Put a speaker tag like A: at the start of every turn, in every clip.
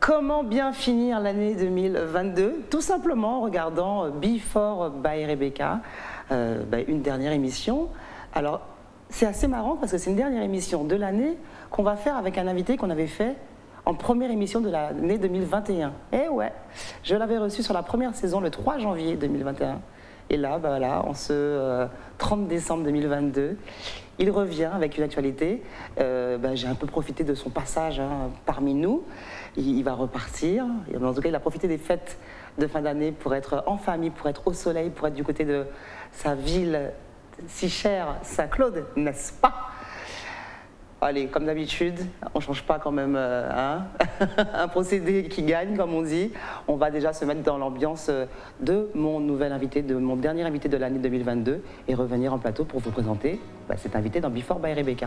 A: Comment bien finir l'année 2022? Tout simplement en regardant Before by Rebecca, une dernière émission. Alors, c'est assez marrant parce que c'est une dernière émission de l'année qu'on va faire avec un invité qu'on avait fait en première émission de l'année 2021. Eh ouais, je l'avais reçu sur la première saison le 3 janvier 2021. Et là, voilà, en ce 30 décembre 2022, il revient avec une actualité. J'ai un peu profité de son passage parmi nous. Il va repartir. En tout cas, il a profité des fêtes de fin d'année pour être en famille, pour être au soleil, pour être du côté de sa ville si chère, Saint-Claude, n'est-ce pas? Allez, comme d'habitude, on ne change pas quand même un procédé qui gagne, comme on dit. On va déjà se mettre dans l'ambiance de mon nouvel invité, de mon dernier invité de l'année 2022 et revenir en plateau pour vous présenter cet invité dans Before by Rebecca.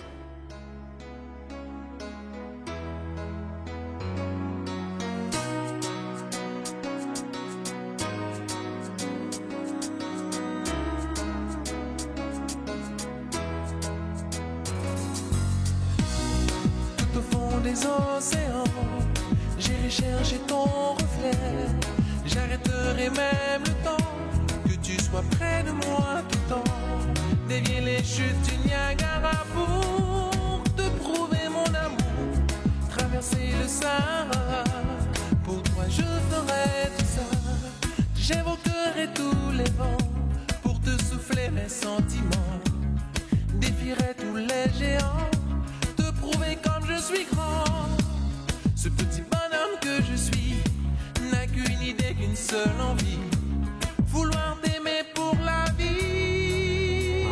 B: Des océans, j'irai chercher ton reflet. J'arrêterai même le temps que tu sois près de moi tout le temps. Dévier les chutes du Niagara pour te prouver mon amour. Traverser le Sahara, pour toi je ferai tout ça. J'évoquerai tous les vents pour te souffler mes sentiments. Défierai tous les géants, prouver comme je suis grand. Ce petit bonhomme que je suis n'a qu'une idée, qu'une seule envie, vouloir t'aimer pour la vie.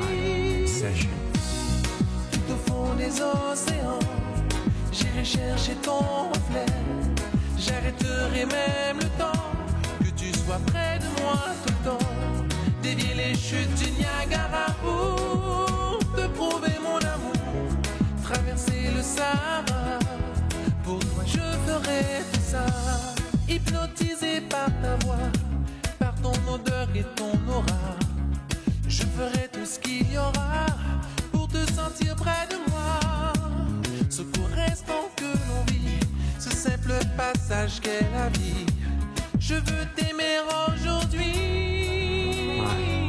B: Tout au fond des océans, j'irai chercher ton reflet. J'arrêterai même le temps que tu sois près de moi tout le temps. Dévier les chutes du Niagara pour te prouver mon amour. Traverser le Sahara, pour toi je ferai tout ça. Hypnotisé par ta voix, par ton odeur et ton aura, je ferai tout ce qu'il y aura pour te sentir près de moi. Ce court instant que l'on vit, ce simple passage qu'est la vie, je veux t'aimer aujourd'hui.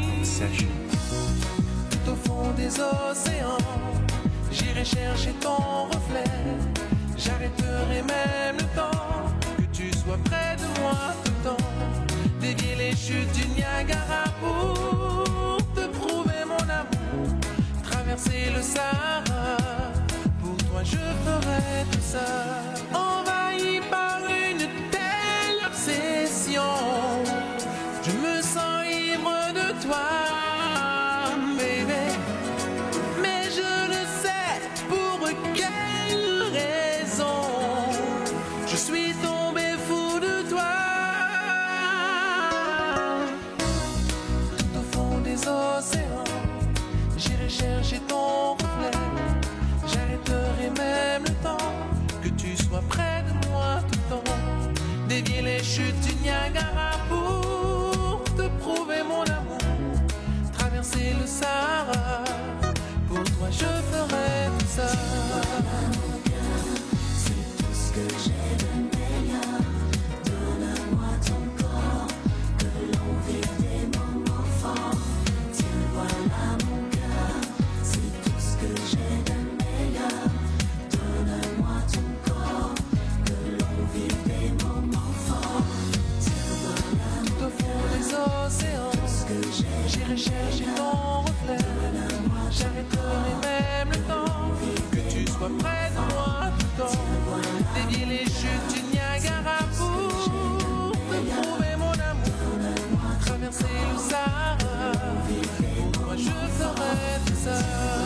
B: Tout au fond des océans, j'irai chercher ton reflet. J'arrêterai même le temps que tu sois près de moi tout le temps. Dévier les chutes du Niagara pour te prouver mon amour. Traverser le Sahara, pour toi je ferai tout ça. Envahi par une telle obsession, je me sens ivre de toi. Chercher ton reflet, j'arrêterai même le temps que tu sois près de moi tout le temps. Dévier les chutes du Niagara pour te prouver mon amour. Traverser le Sahara, pour toi je ferai tout ça. C'est tout ce que j'ai de meilleur. Donne-moi ton corps, que l'on vive des moments forts. Tiens, voilà mon cœur. C'est tout ce que j'ai de meilleur. Donne-moi ton corps, que l'on vive des moments forts. Tiens, voilà tout au fond des océans, j'irai chercher ton reflet. J'arrêterai même le temps que tu sois près de moi tout le temps. Dévier les chutes du Niagara pour te prouver mon amour. Traverser le Sahara, pour moi je ferai tout ça.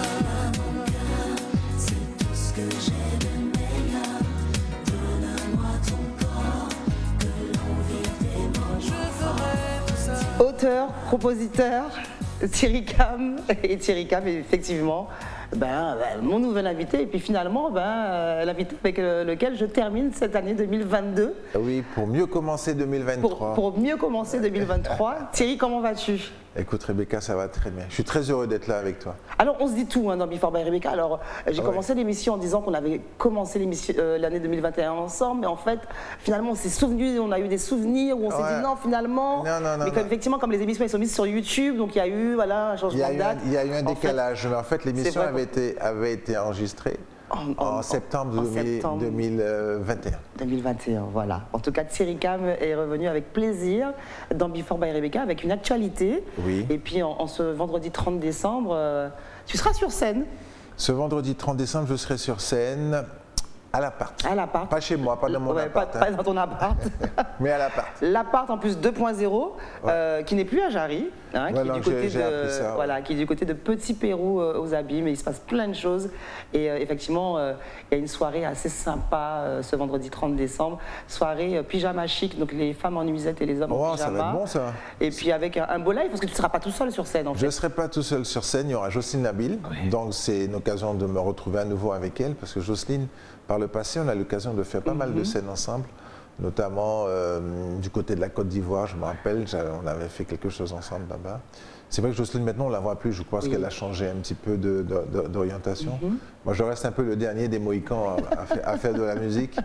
B: C'est tout ce que j'ai de meilleur. Donne-moi ton corps, que l'on vive des moments. Je ferai tout ça.
A: Auteur, compositeur, Thierry Cam. Et Thierry Cam, effectivement, mon nouvel invité. Et puis finalement, l'invité avec lequel je termine cette année 2022.
C: Oui, pour mieux commencer 2023.
A: Pour mieux commencer 2023. Thierry, comment vas-tu?
C: Écoute Rebecca, ça va très bien. Je suis très heureux d'être là avec toi.
A: Alors, on se dit tout dans Before by Rebecca. Alors, j'ai
C: Ouais.
A: commencé l'émission en disant qu'on avait commencé l'année 2021 ensemble, mais en fait, finalement, on s'est souvenu, on a eu des souvenirs où on s'est
C: Ouais.
A: dit non, finalement.
C: Non, non, non,
A: mais comme,
C: non.
A: effectivement, comme les émissions elles sont mises sur YouTube, donc il y a eu voilà, un
C: Il y
A: changement
C: a
A: de
C: eu
A: date.
C: il y a eu un
A: En fait,
C: décalage. Mais en fait, l'émission
A: vrai
C: avait été enregistrée en septembre,
A: en septembre
C: 2021.
A: 2021, voilà. En tout cas, Thierry Cam est revenu avec plaisir dans Before by Rebecca avec une actualité.
C: Oui.
A: Et puis, en ce vendredi 30 décembre, tu seras sur scène
C: Ce vendredi 30 décembre, je serai sur scène à l'appart.
A: à l'appart.
C: Pas chez moi, pas dans mon
A: Ouais,
C: appart,
A: pas
C: hein,
A: dans ton appart.
C: mais à l'appart.
A: L'appart en plus 2.0, qui n'est plus à Jarry, hein,
C: Ouais,
A: qui,
C: non,
A: est du côté
C: j'ai appris ça, ouais.
A: voilà, qui est du côté de Petit Pérou aux Abîmes, et il se passe plein de choses. Et effectivement, il y a une soirée assez sympa ce vendredi 30 décembre, soirée pyjama chic, donc les femmes en nuisette et les hommes en
C: Oh, ça
A: pyjama.
C: va être bon ça.
A: Et puis avec un beau live, parce que tu ne seras pas tout seul sur scène en
C: Je
A: fait.
C: ne serai pas tout seul sur scène, il y aura Jocelyne Nabil. Donc c'est une occasion de me retrouver à nouveau avec elle, parce que Jocelyne, par le passé, on a eu l'occasion de faire pas mal de scènes ensemble, notamment du côté de la Côte d'Ivoire, je me rappelle, on avait fait quelque chose ensemble là-bas. C'est vrai que Jocelyne, maintenant, on ne la voit plus, je pense qu'elle a changé un petit peu d'orientation. Moi, je reste un peu le dernier des Mohicans à faire de la musique.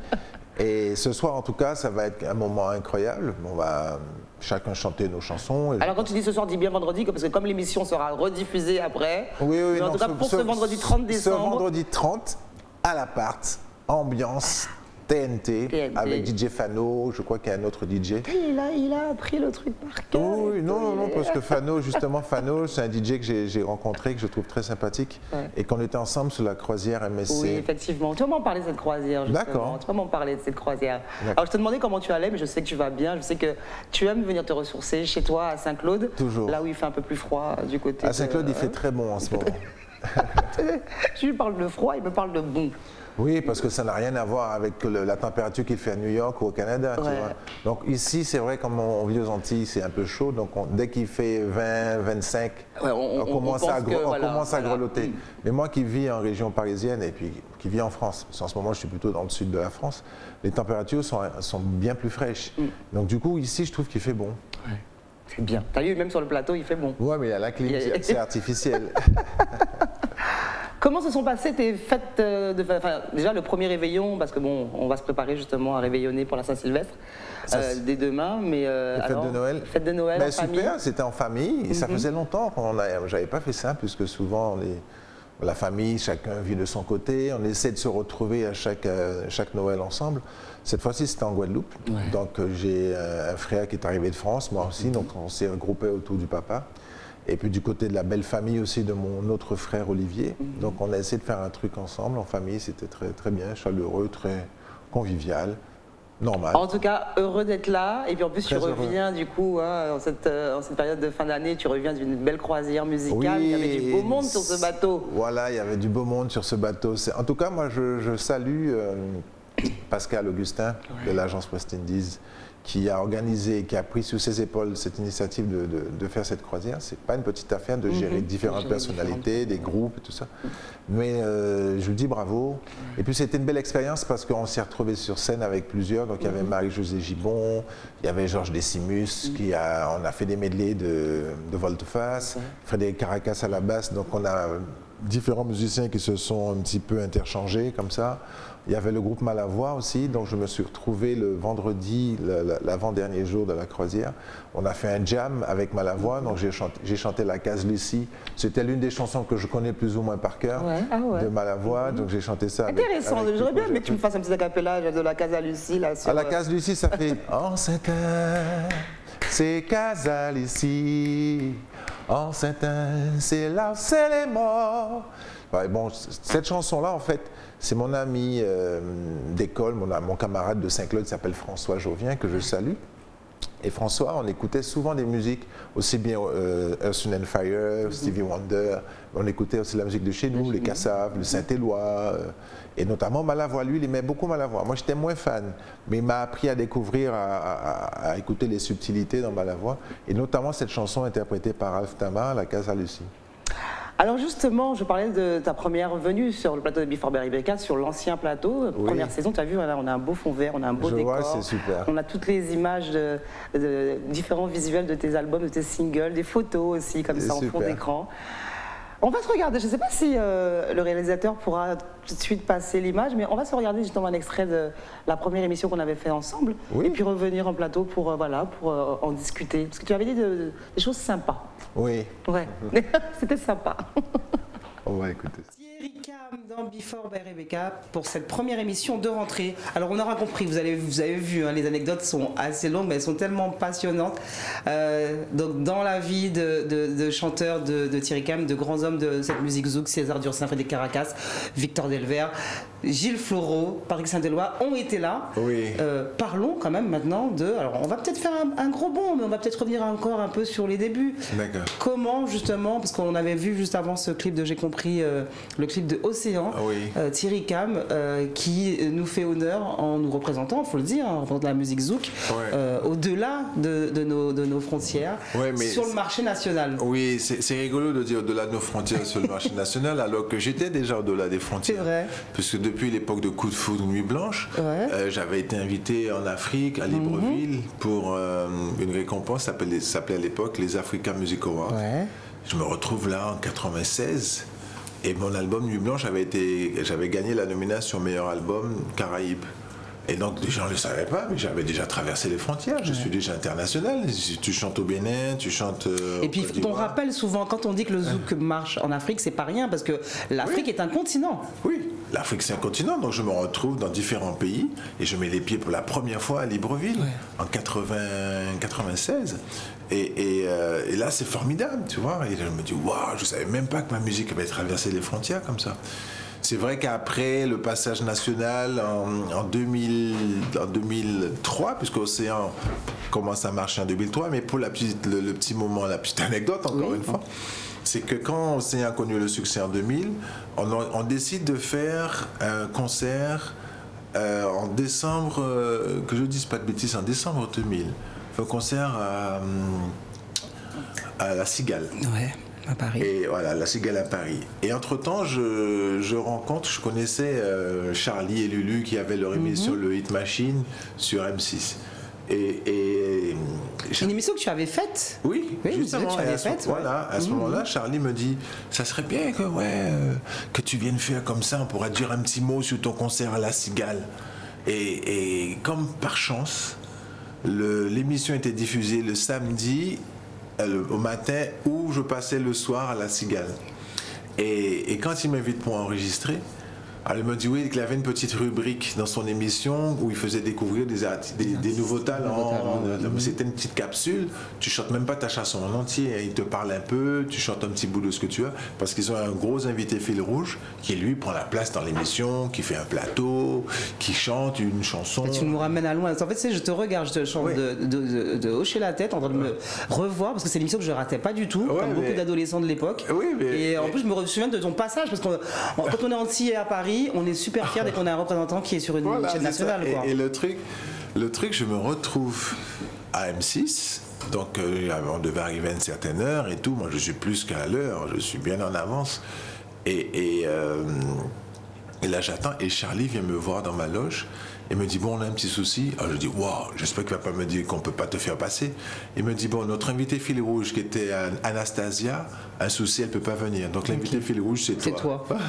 C: Et ce soir, en tout cas, ça va être un moment incroyable. On va chacun chanter nos chansons. Et
A: Alors quand tu dis ce soir, dis bien vendredi, parce que comme l'émission sera rediffusée après,
C: oui, oui,
A: mais en
C: non,
A: tout cas pour ce vendredi 30 décembre,
C: Ce vendredi 30, à l'appart, ambiance TNT, avec DJ Fano, je crois qu'il y a un autre DJ.
A: il a appris le truc par cœur.
C: Oui, non, parce que Fano, justement, Fano, c'est un DJ que j'ai rencontré, que je trouve très sympathique,
A: Ouais.
C: et qu'on était ensemble sur la croisière MSC.
A: Oui, effectivement. Tu vas m'en parler de cette croisière, justement.
C: D'accord.
A: Tu vas m'en parler de cette croisière.
C: D'accord.
A: Alors, je te demandais comment tu allais, mais je sais que tu vas bien. Je sais que tu aimes venir te ressourcer chez toi à Saint-Claude.
C: Toujours.
A: Là où il fait un peu plus froid du côté
C: À Saint-Claude, il fait très bon en ce moment.
A: Je lui parle de froid, il me parle de bon.
C: Oui, parce que ça n'a rien à voir avec la température qu'il fait à New York ou au Canada. Tu
A: Ouais.
C: vois. Donc ici, c'est vrai, comme on vit aux Antilles, c'est un peu chaud. Donc dès qu'il fait 20, 25,
A: Ouais,
C: on commence
A: pense
C: à,
A: que,
C: on
A: voilà,
C: commence à
A: voilà.
C: grelotter. Mais moi qui vis en région parisienne et puis qui vis en France, parce qu'en ce moment je suis plutôt dans le sud de la France, les températures sont bien plus fraîches. Donc du coup, ici, je trouve qu'il fait bon.
A: C'est bien. T'as vu, même sur le plateau, il fait bon.
C: Ouais, mais il y a la clim, c'est artificiel.
A: Comment se sont passées tes fêtes enfin, déjà le premier réveillon, parce que bon, on va se préparer justement à réveillonner pour la Saint-Sylvestre dès demain, mais
C: Les fêtes de Noël.
A: Fête de Noël
C: Ben,
A: en famille.
C: super, c'était en famille. Et ça faisait longtemps qu'on j'avais pas fait ça, puisque souvent, la famille, chacun vit de son côté. On essaie de se retrouver à chaque Noël ensemble. Cette fois-ci, c'était en Guadeloupe. Donc, j'ai un frère qui est arrivé de France, moi aussi. Donc, on s'est regroupé autour du papa. Et puis, du côté de la belle famille aussi de mon autre frère Olivier. Donc, on a essayé de faire un truc ensemble en famille. C'était très, très bien, chaleureux, très convivial. Normal.
A: En tout cas, heureux d'être là. Et puis en plus,
C: Très
A: tu reviens du coup, hein, en cette période de fin d'année, tu reviens d'une belle croisière musicale. Il y avait du beau monde sur ce bateau.
C: Voilà, il y avait du beau monde sur ce bateau. En tout cas, moi, je salue Pascal Augustin de l'agence West Indies qui a organisé, qui a pris sous ses épaules cette initiative de faire cette croisière. C'est pas une petite affaire de gérer différentes personnalités, des groupes et tout ça. Mais je lui dis bravo. Et puis c'était une belle expérience parce qu'on s'est retrouvés sur scène avec plusieurs. Donc il y avait Marie-Josée Gibon, il y avait Georges Décimus, on a fait des medleys de volte-face, Frédéric Caracas à la basse. Donc on a différents musiciens qui se sont un petit peu interchangés comme ça. Il y avait le groupe Malavoie aussi, donc je me suis retrouvé le vendredi, l'avant-dernier jour de la croisière. On a fait un jam avec Malavoie, donc j'ai chanté La Case Lucie. C'était l'une des chansons que je connais plus ou moins par cœur de Malavoie, donc j'ai chanté ça avec,
A: Intéressant,
C: avec
A: j'aurais bien
C: Pipo
A: aimé que tu me fasses un petit acapella de la Casa Lucie. Là, sur,
C: à La Case Lucie, ça fait En Saint-Un, c'est Casa Lucie. En Saint-Un, c'est là, c'est les morts. Ouais, bon, cette chanson-là, en fait, c'est mon ami d'école, mon camarade de Saint-Claude qui s'appelle François Jovien, que je salue. Et François, on écoutait souvent des musiques, aussi bien Earth, Wind and Fire, Stevie Wonder. On écoutait aussi la musique de chez nous, les Cassaves, le Saint-Éloi, et notamment Malavoie. Lui, il aimait beaucoup Malavoie. Moi, j'étais moins fan, mais il m'a appris à découvrir, à écouter les subtilités dans Malavoie, et notamment cette chanson interprétée par Alf Tamar, La Casa Lucie.
A: Alors justement, je parlais de ta première venue sur le plateau de Before by Rebecca, sur l'ancien plateau.
C: Oui.
A: Première saison, tu as vu, voilà, on a un beau fond vert, on a un beau
C: Je
A: décor.
C: vois, c'est super.
A: On a toutes les images de différents visuels de tes albums, de tes singles, des photos aussi, comme
C: C'est
A: ça, en fond
C: super.
A: d'écran. On va se regarder, je ne sais pas si le réalisateur pourra tout de suite passer l'image, mais on va se regarder justement un extrait de la première émission qu'on avait fait ensemble,
C: Oui.
A: et puis revenir en plateau pour, voilà, pour en discuter. Parce que tu avais dit des choses sympas.
C: Oui,
A: Ouais, c'était sympa.
C: on va écouter ça.
A: Thierry Cam dans Before by Rebecca pour cette première émission de rentrée. Alors on aura compris, vous avez vu, hein, les anecdotes sont assez longues, mais elles sont tellement passionnantes. Donc dans la vie de chanteur de Thierry Cam, de grands hommes de cette musique zouk, César Dursin, Frédéric Caracas, Victor Delver, Gilles Floreau, Patrick Saint-Éloi ont été là.
C: Oui.
A: Parlons quand même maintenant de... Alors on va peut-être faire un gros bond, mais on va peut-être revenir encore un peu sur les débuts.
C: D'accord.
A: Comment justement, parce qu'on avait vu juste avant ce clip de J'ai compris, le clip de Océan,
C: Oui.
A: Thierry Cam qui nous fait honneur en nous représentant, il faut le dire, en représentant la musique zouk,
C: Ouais.
A: au-delà de nos frontières,
C: Ouais, mais
A: sur le marché national.
C: Oui, c'est rigolo de dire au-delà de nos frontières sur le marché national, alors que j'étais déjà au-delà des frontières.
A: C'est vrai.
C: Puisque depuis l'époque de Coup de foudre, Nuit Blanche,
A: Ouais.
C: j'avais été invité en Afrique, à Libreville, pour une récompense, s'appelait à l'époque les Africa Music Awards.
A: Ouais.
C: Je me retrouve là en 96 et mon album Nuit Blanche j'avais gagné la nomination meilleur album Caraïbes. Et donc les gens ne le savaient pas, mais j'avais déjà traversé les frontières, je suis déjà international. Tu chantes au Bénin, tu chantes
A: Et puis
C: au Côte
A: on
C: d'Ivoire.
A: rappelle souvent, quand on dit que le zouk marche en Afrique, c'est pas rien, parce que l'Afrique est un continent.
C: Oui, l'Afrique c'est un continent, donc je me retrouve dans différents pays et je mets les pieds pour la première fois à Libreville en 96. Et là c'est formidable, tu vois. Et je me dis, waouh, je savais même pas que ma musique avait traversé les frontières comme ça. C'est vrai qu'après le passage national en 2003, puisque Océan commence à marcher en 2003, mais pour le petit moment, la petite anecdote encore une fois, c'est que quand Océan a connu le succès en 2000, on décide de faire un concert en décembre, que je ne dise pas de bêtises, en décembre 2000. On fait un concert à La Cigale.
A: Ouais, à Paris.
C: Et voilà, La Cigale à Paris. Et entre-temps, je connaissais Charlie et Lulu qui avaient leur émission Le Hit Machine sur M6.
A: Une émission que tu avais faite.
C: Oui,
A: Oui,
C: justement.
A: tu avais
C: Et à ce,
A: faite,
C: voilà, à ce moment-là, Charlie me dit, ça serait bien que tu viennes faire comme ça, on pourrait dire un petit mot sur ton concert à La Cigale. Et comme par chance, l'émission était diffusée le samedi au matin où je passais le soir à La Cigale. Et quand il m'invite pour enregistrer, elle me dit oui, qu'il avait une petite rubrique dans son émission où il faisait découvrir des nouveaux talents. C'était une petite capsule. Tu chantes même pas ta chanson en entier. Il te parle un peu, tu chantes un petit bout de ce que tu as. Parce qu'ils ont un gros invité fil rouge qui, lui, prend la place dans l'émission, qui fait un plateau, qui chante une chanson.
A: Et tu nous ramènes à loin. En fait, tu sais, je te regarde, je te chante
C: Oui.
A: de hocher la tête, en train de me revoir, parce que c'est l'émission que je ratais pas du tout,
C: Ouais,
A: comme beaucoup
C: mais-
A: d'adolescents de l'époque.
C: Oui, mais-
A: Et en plus, je me souviens de ton passage, parce que quand on est entier à Paris, on est super fiers dès qu'on a un représentant qui est sur une
C: Voilà,
A: chaîne
C: c'est ça.
A: nationale. Quoi.
C: Et le truc, je me retrouve à M6. Donc, on devait arriver à une certaine heure et tout. Moi, je suis plus qu'à l'heure. Je suis bien en avance. Et là, j'attends. Et Charlie vient me voir dans ma loge et me dit, bon, on a un petit souci. Alors, je dis, waouh, j'espère qu'il ne va pas me dire qu'on ne peut pas te faire passer. Il me dit, bon, notre invité fil rouge, qui était Anastasia, un souci, elle ne peut pas venir. Donc, l'invité fil rouge, c'est
A: C'est
C: toi.
A: toi.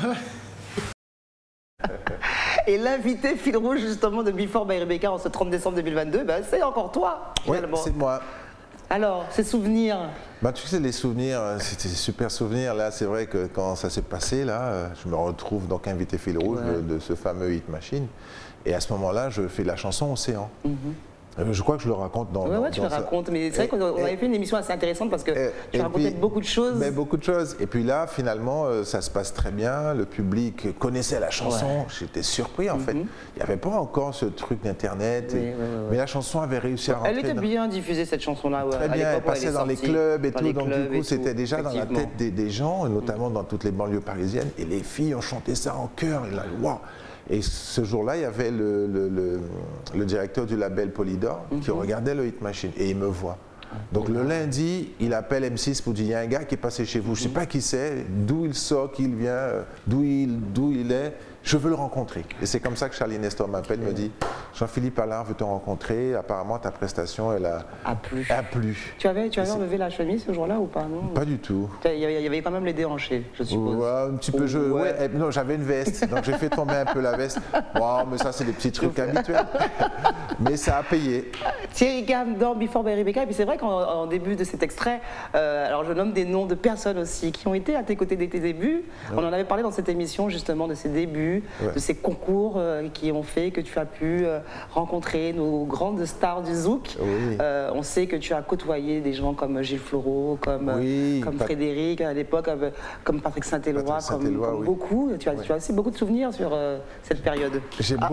A: Et l'invité fil rouge justement de Before by Rebecca en ce 30 décembre 2022, ben, c'est encore toi
C: Oui,
A: finalement.
C: c'est moi.
A: Alors, ces souvenirs,
C: Bah, tu sais, les souvenirs, c'était des super souvenirs. Là, c'est vrai que quand ça s'est passé, là, je me retrouve donc invité fil rouge de ce fameux Hit Machine. Et à ce moment-là, je fais la chanson Océan. Je crois que je le raconte dans.
A: ouais, tu le racontes, mais c'est vrai qu'on avait fait une émission assez intéressante parce que tu racontais beaucoup de choses.
C: Mais beaucoup de choses. Et puis là, finalement, ça se passe très bien. Le public connaissait la chanson. J'étais surpris, en fait. Il n'y avait pas encore ce truc d'Internet. Mais la chanson avait réussi à rentrer.
A: Elle était bien diffusée, cette chanson-là. Ouais,
C: Très
A: à
C: bien,
A: l'époque
C: elle
A: où
C: passait
A: est
C: dans les
A: sortie,
C: clubs et
A: dans
C: tout,
A: les
C: donc du
A: clubs et
C: coup c'était
A: tout,
C: déjà dans la
A: effectivement.
C: tête des gens, et notamment dans toutes les banlieues parisiennes, et les filles ont chanté ça en chœur, et là, waouh. Et ce jour-là, il y avait le directeur du label Polydor qui regardait le Hit Machine, et il me voit. Donc le lundi, il appelle M6 pour dire il y a un gars qui est passé chez vous, je ne sais pas qui c'est, d'où il sort, qui il vient, d'où il est, je veux le rencontrer. Et c'est comme ça que Charlie Nestor m'appelle, me dit Jean-Philippe Allard veut te rencontrer, apparemment ta prestation elle a plu.
A: Tu avais enlevé la chemise ce jour-là ou pas, non?
C: Pas du tout.
A: Il y avait quand même les déhanchés, je suppose.
C: Ouais, un petit peu. Non, j'avais une veste, donc j'ai fait tomber un peu la veste. Bon, mais ça, c'est des petits trucs habituels. Mais ça a payé.
A: Thierry Cam dans Before by Rebecca. Et puis c'est vrai qu'en début de cet extrait, alors je nomme des noms de personnes aussi qui ont été à tes côtés dès tes débuts. On en avait parlé dans cette émission justement de ces débuts, de ces concours qui ont fait que tu as pu rencontrer nos grandes stars du zouk.
C: Oui.
A: On sait que tu as côtoyé des gens comme Gilles Floreau, comme Frédéric à l'époque, comme Patrick Saint-Éloi, comme beaucoup. Tu as aussi beaucoup de souvenirs sur cette période.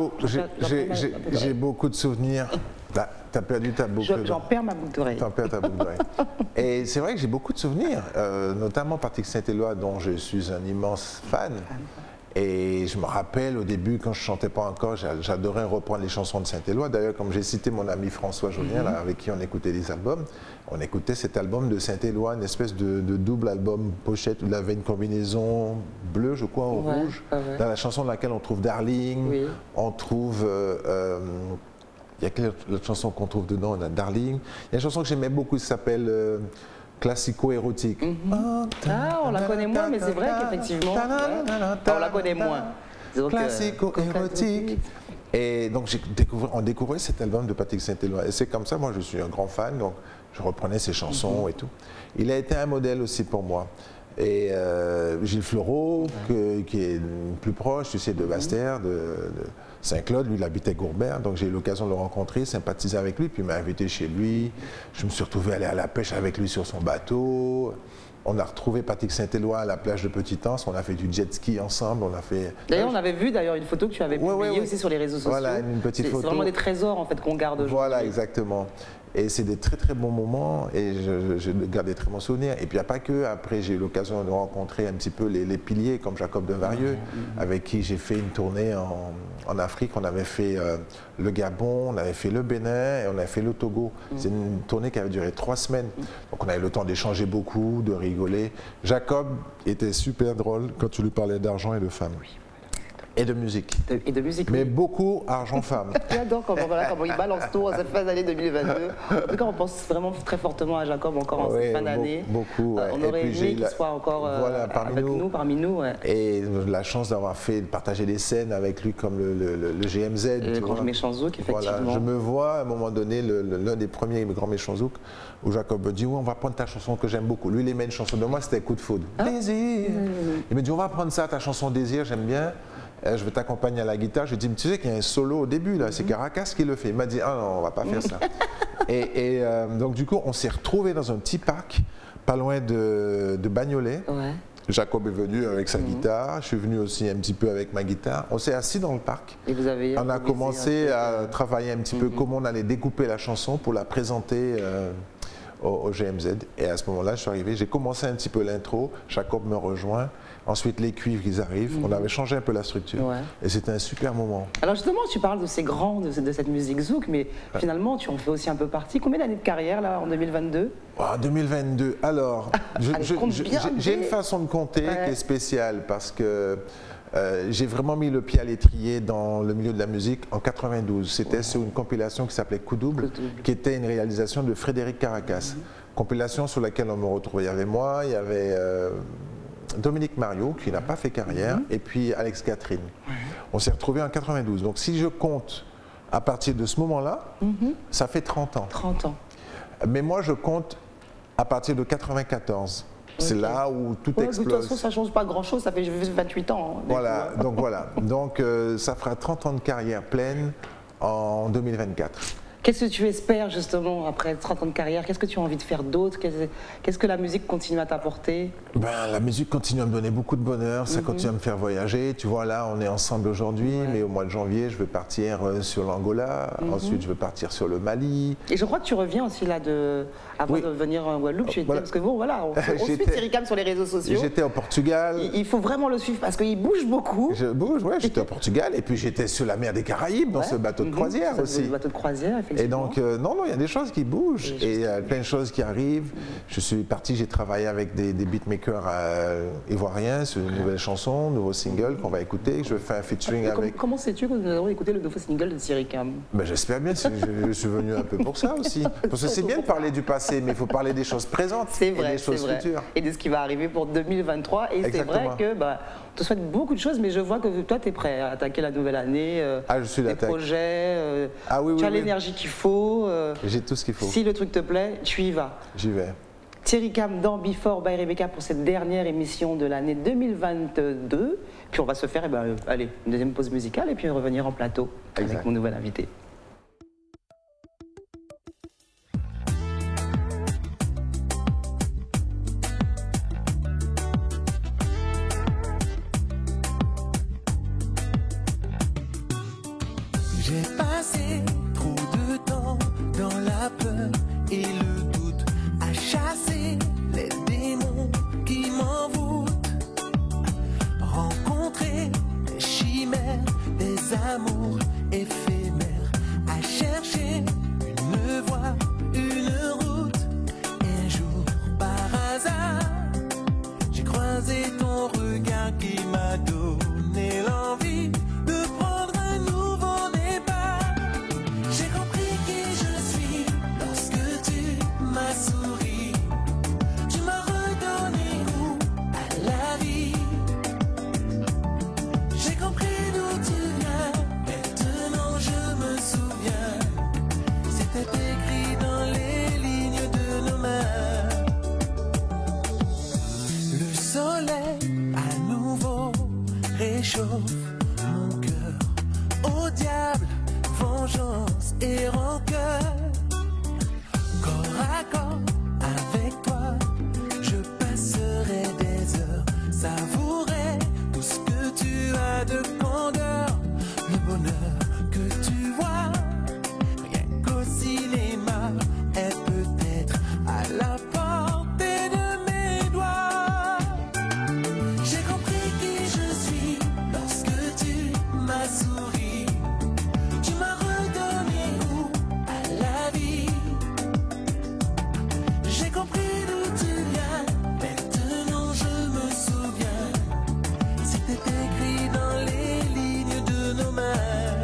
C: J'ai beaucoup de souvenirs. T'as perdu ta boucle d'oreille.
A: J'en perds ma boucle d'oreille.
C: T'en perds ta boucle d'oreille. Et c'est vrai que j'ai beaucoup de souvenirs, notamment Patrick Saint-Éloi, dont je suis un immense fan. Et je me rappelle au début, quand je ne chantais pas encore, j'adorais reprendre les chansons de Saint-Éloi. D'ailleurs, comme j'ai cité mon ami François Jolien, là, avec qui on écoutait des albums, on écoutait cet album de Saint-Éloi, une espèce de double album pochette où il avait une combinaison bleue, je crois, ou rouge. Dans la chanson dans laquelle on trouve Darling, on trouve... il y a quelle autre chanson qu'on trouve dedans? On a Darling. Il y a une chanson que j'aimais beaucoup qui s'appelle Classico-érotique.
A: On la connaît moins, mais c'est vrai qu'effectivement, on la connaît moins.
C: Classico-érotique. Et donc on découvrait cet album de Patrick Saint-Éloi. Et c'est comme ça, moi je suis un grand fan, donc je reprenais ses chansons et tout. Il a été un modèle aussi pour moi. Et Gilles Floreau, qui est plus proche, tu sais, de Bastère, de Saint-Claude, lui il habitait Gourbert, donc j'ai eu l'occasion de le rencontrer, sympathiser avec lui, puis il m'a invité chez lui. Je me suis retrouvé aller à la pêche avec lui sur son bateau. On a retrouvé Patrick Saint-Éloi à la plage de Petit-Anse, on a fait du jet ski ensemble, on a fait...
A: D'ailleurs, on avait vu une photo que tu avais publiée aussi sur les réseaux sociaux.
C: Voilà, une petite photo.
A: C'est vraiment des trésors en fait qu'on garde aujourd'hui.
C: Voilà, exactement. Et c'est des très très bons moments et je garde des très bons souvenirs. Et puis il n'y a pas que, après j'ai eu l'occasion de rencontrer un petit peu les piliers comme Jacob de Varieux, avec qui j'ai fait une tournée en Afrique. On avait fait le Gabon, on avait fait le Bénin et on avait fait le Togo. C'est une tournée qui avait duré 3 semaines. Donc on avait le temps d'échanger beaucoup, de rigoler. Jacob était super drôle quand tu lui parlais d'argent et de femmes. Et de musique. Mais beaucoup argent-femme.
A: J'adore comment il balance tout en cette fin d'année 2022. En tout cas, on pense vraiment très fortement à Jacob encore en cette fin d'année.
C: Beaucoup.
A: On aurait aimé qu'il soit encore parmi nous.
C: Et la chance d'avoir partagé des scènes avec lui comme le GMZ.
A: Le Grand Méchant Zouk, effectivement.
C: Voilà, je me vois à un moment donné, l'un des premiers Grands Méchants Zouk, où Jacob me dit on va prendre ta chanson que j'aime beaucoup. Lui, il aimait une chanson de moi, c'était Coup de foudre. Désir. Il me dit on va prendre ça, ta chanson Désir, j'aime bien. Je vais t'accompagner à la guitare. Je lui dis, mais tu sais qu'il y a un solo au début, là, c'est Caracas qui le fait. Il m'a dit, ah non, on va pas faire ça. et donc, du coup, on s'est retrouvés dans un petit parc, pas loin de Bagnolet. Jacob est venu avec sa guitare, je suis venu aussi un petit peu avec ma guitare. On s'est assis dans le parc.
A: Et vous avez
C: on a commencé à travailler un petit peu comment on allait découper la chanson pour la présenter au GMZ. Et à ce moment-là, je suis arrivé, j'ai commencé un petit peu l'intro, Jacob me rejoint. Ensuite, les cuivres, ils arrivent. On avait changé un peu la structure. Et c'était un super moment.
A: Alors justement, tu parles de ces grands, de cette musique zouk, mais finalement, tu en fais aussi un peu partie. Combien d'années de carrière, là, en 2022 ?
C: En 2022, alors, j'ai une façon de compter qui est spéciale parce que j'ai vraiment mis le pied à l'étrier dans le milieu de la musique en 92. C'était sur une compilation qui s'appelait Coup Double, qui était une réalisation de Frédéric Caracas. Compilation sur laquelle on me retrouvait. Il y avait moi, il y avait... Dominique Mario, qui n'a pas fait carrière, et puis Alex Catherine. On s'est retrouvés en 92. Donc si je compte à partir de ce moment-là, ça fait 30 ans.
A: 30 ans.
C: Mais moi, je compte à partir de 94. C'est là où tout explose.
A: De toute façon, ça ne change pas grand-chose, ça fait 28 ans.
C: Voilà, donc ça fera 30 ans de carrière pleine en 2024.
A: Qu'est-ce que tu espères justement après 30 ans de carrière? Qu'est-ce que tu as envie de faire d'autre? Qu'est-ce que la musique continue à t'apporter?
C: La musique continue à me donner beaucoup de bonheur, ça continue à me faire voyager. Tu vois, là, on est ensemble aujourd'hui, mais au mois de janvier, je vais partir sur l'Angola. Ensuite, je vais partir sur le Mali.
A: Et je crois que tu reviens aussi là avant de venir en Guadeloupe. Parce que bon, voilà, on suit Thierry Cam sur les réseaux sociaux.
C: J'étais au Portugal.
A: Il faut vraiment le suivre parce qu'il bouge beaucoup.
C: Je bouge, j'étais au Portugal et puis j'étais sur la mer des Caraïbes dans ce bateau de croisière aussi.
A: Le bateau de croisière, effectivement.
C: Et donc, non, il y a des choses qui bougent et il y a plein de choses qui arrivent. Je suis parti, j'ai travaillé avec des beatmakers ivoiriens sur une nouvelle chanson, un nouveau single qu'on va écouter. Je fais un featuring avec...
A: Comment sais-tu que nous allons écouter le nouveau single de Thierry Cam?
C: Ben, j'espère bien, je suis venu un peu pour ça aussi. Parce que c'est bien de parler du passé, mais il faut parler des choses présentes
A: C'est vrai,
C: et des choses futures.
A: Et de ce qui va arriver pour 2023. Et c'est vrai que on te souhaite beaucoup de choses, mais je vois que toi, tu es prêt à attaquer la nouvelle année.
C: Je suis
A: des
C: l'attaque.
A: projets,
C: Oui,
A: tu as l'énergie qu'il faut.
C: J'ai tout ce qu'il faut.
A: Si le truc te plaît, tu y vas.
C: J'y vais.
A: Thierry Cam dans Before by Rebecca pour cette dernière émission de l'année 2022. Puis on va se faire allez, une deuxième pause musicale et puis revenir en plateau avec mon nouvel invité.
D: J'ai passé trop de temps dans la peur et le doute à chasser les démons qui m'envoûtent. Rencontrer des chimères, des amours éphémères, à chercher une voie, une route. Et un jour, par hasard, j'ai croisé ton regard qui m'a donné l'envie de prendre un nouveau départ. J'ai compris qui je suis lorsque tu m'as souri. Tu m'as redonné goût à la vie. J'ai compris d'où tu viens, maintenant je me souviens. C'était écrit dans les lignes de nos mains. Le soleil à nouveau réchauffe mon cœur. Au diable, vengeance et rancœur. Corps à corps avec toi, je passerai des heures, savourer tout ce que tu as de candeur. Le bonheur que tu vois, rien qu'au cinéma, est peut-être à la portée de mes doigts. J'ai compris qui je suis lorsque tu m'as souri. Tu m'as redonné goût à la vie. J'ai compris d'où tu viens, maintenant je me souviens. C'était écrit dans les lignes de nos mains.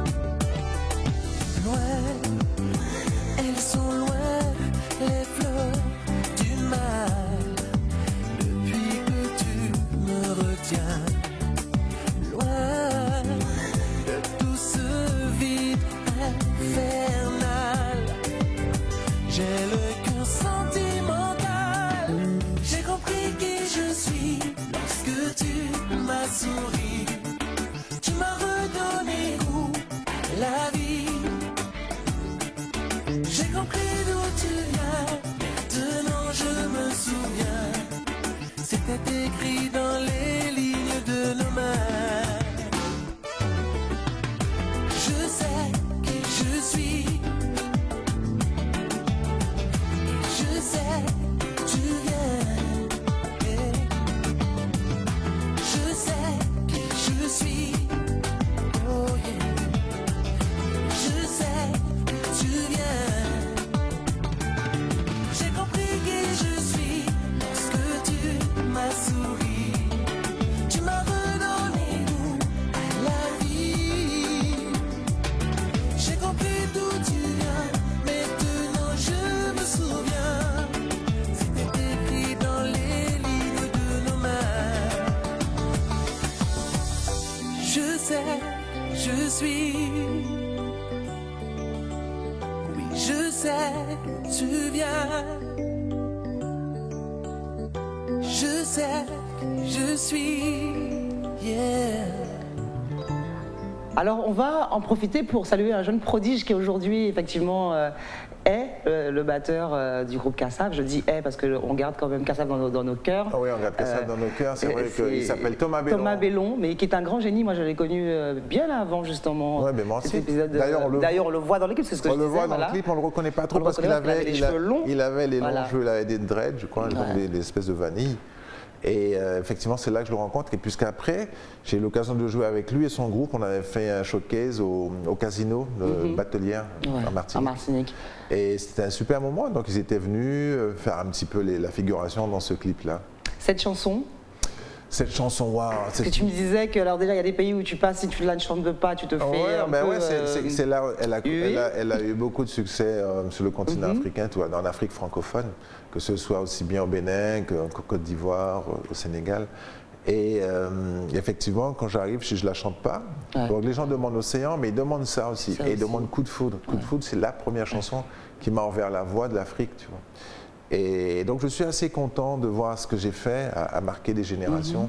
D: Loin, elles sont loin, les fleurs du mal. Depuis que tu me retiens, loin de tout ce vide infernal. J'ai le cœur sentimental. J'ai compris qui je suis lorsque tu m'as souri. Tu m'as redonné goût à la vie. J'ai compris d'où tu viens, maintenant je me souviens. C'était écrit dans les lignes de nos mains. Je sais qui je suis. Je sais d'où tu viens. Je sais qui je suis. Oh yeah. Je sais d'où tu viens. J'ai compris qui je suis lorsque tu m'as souri. Tu m'as redonné goût à la vie. J'ai compris d'où tu viens, maintenant je me souviens. C'était écrit dans les lignes de nos mains. Je sais, je suis. Oui, je sais, tu viens. Je sais, je suis. Yeah.
A: Alors, on va en profiter pour saluer un jeune prodige qui aujourd'hui, effectivement, est le batteur du groupe Kassav. Je dis est parce qu'on garde quand même Kassav dans nos cœurs.
C: Ah oui, on garde Kassav dans nos cœurs. C'est vrai qu'il s'appelle Thomas Bellon.
A: Thomas Bellon, mais qui est un grand génie. Moi, je l'ai connu bien avant, justement.
C: Ouais, mais moi aussi.
A: Cet épisode.
C: D'ailleurs,
A: on le voit dans le clip, c'est ce que je disais.
C: On le voit dans
A: voilà.
C: le clip, on le reconnaît pas trop
A: On le
C: parce qu'il
A: reconnaît parce qu'il
C: avait
A: avait les cheveux longs.
C: Il avait les longs
A: Voilà.
C: cheveux, il avait des dreads, je crois, donc des espèces de vanille. Et effectivement, c'est là que je le rencontre. Et puisqu'après, j'ai eu l'occasion de jouer avec lui et son groupe. On avait fait un showcase au casino de Batelière,
A: Ouais,
C: en Martinique.
A: en Martinique.
C: Et c'était un super moment. Donc, ils étaient venus faire un petit peu la figuration dans ce clip-là.
A: Cette chanson,
C: Cette chanson, waouh!
A: parce que tu me disais que alors déjà il y a des pays où tu passes, si tu ne la chantes pas, tu te fais un peu,
C: c'est là,
A: oui.
C: elle a eu beaucoup de succès sur le continent africain, tu vois, dans l'Afrique francophone, que ce soit aussi bien au Bénin qu'en Côte d'Ivoire, au Sénégal. Et effectivement, quand j'arrive, je ne la chante pas.
A: Ouais.
C: Donc les gens demandent Océan, mais ils demandent ça aussi.
A: Ça
C: et ils
A: aussi.
C: demandent Coup de foudre. Coup de foudre, c'est la première chanson qui m'a ouvert la voie de l'Afrique, tu vois. Et donc je suis assez content de voir ce que j'ai fait à marquer des générations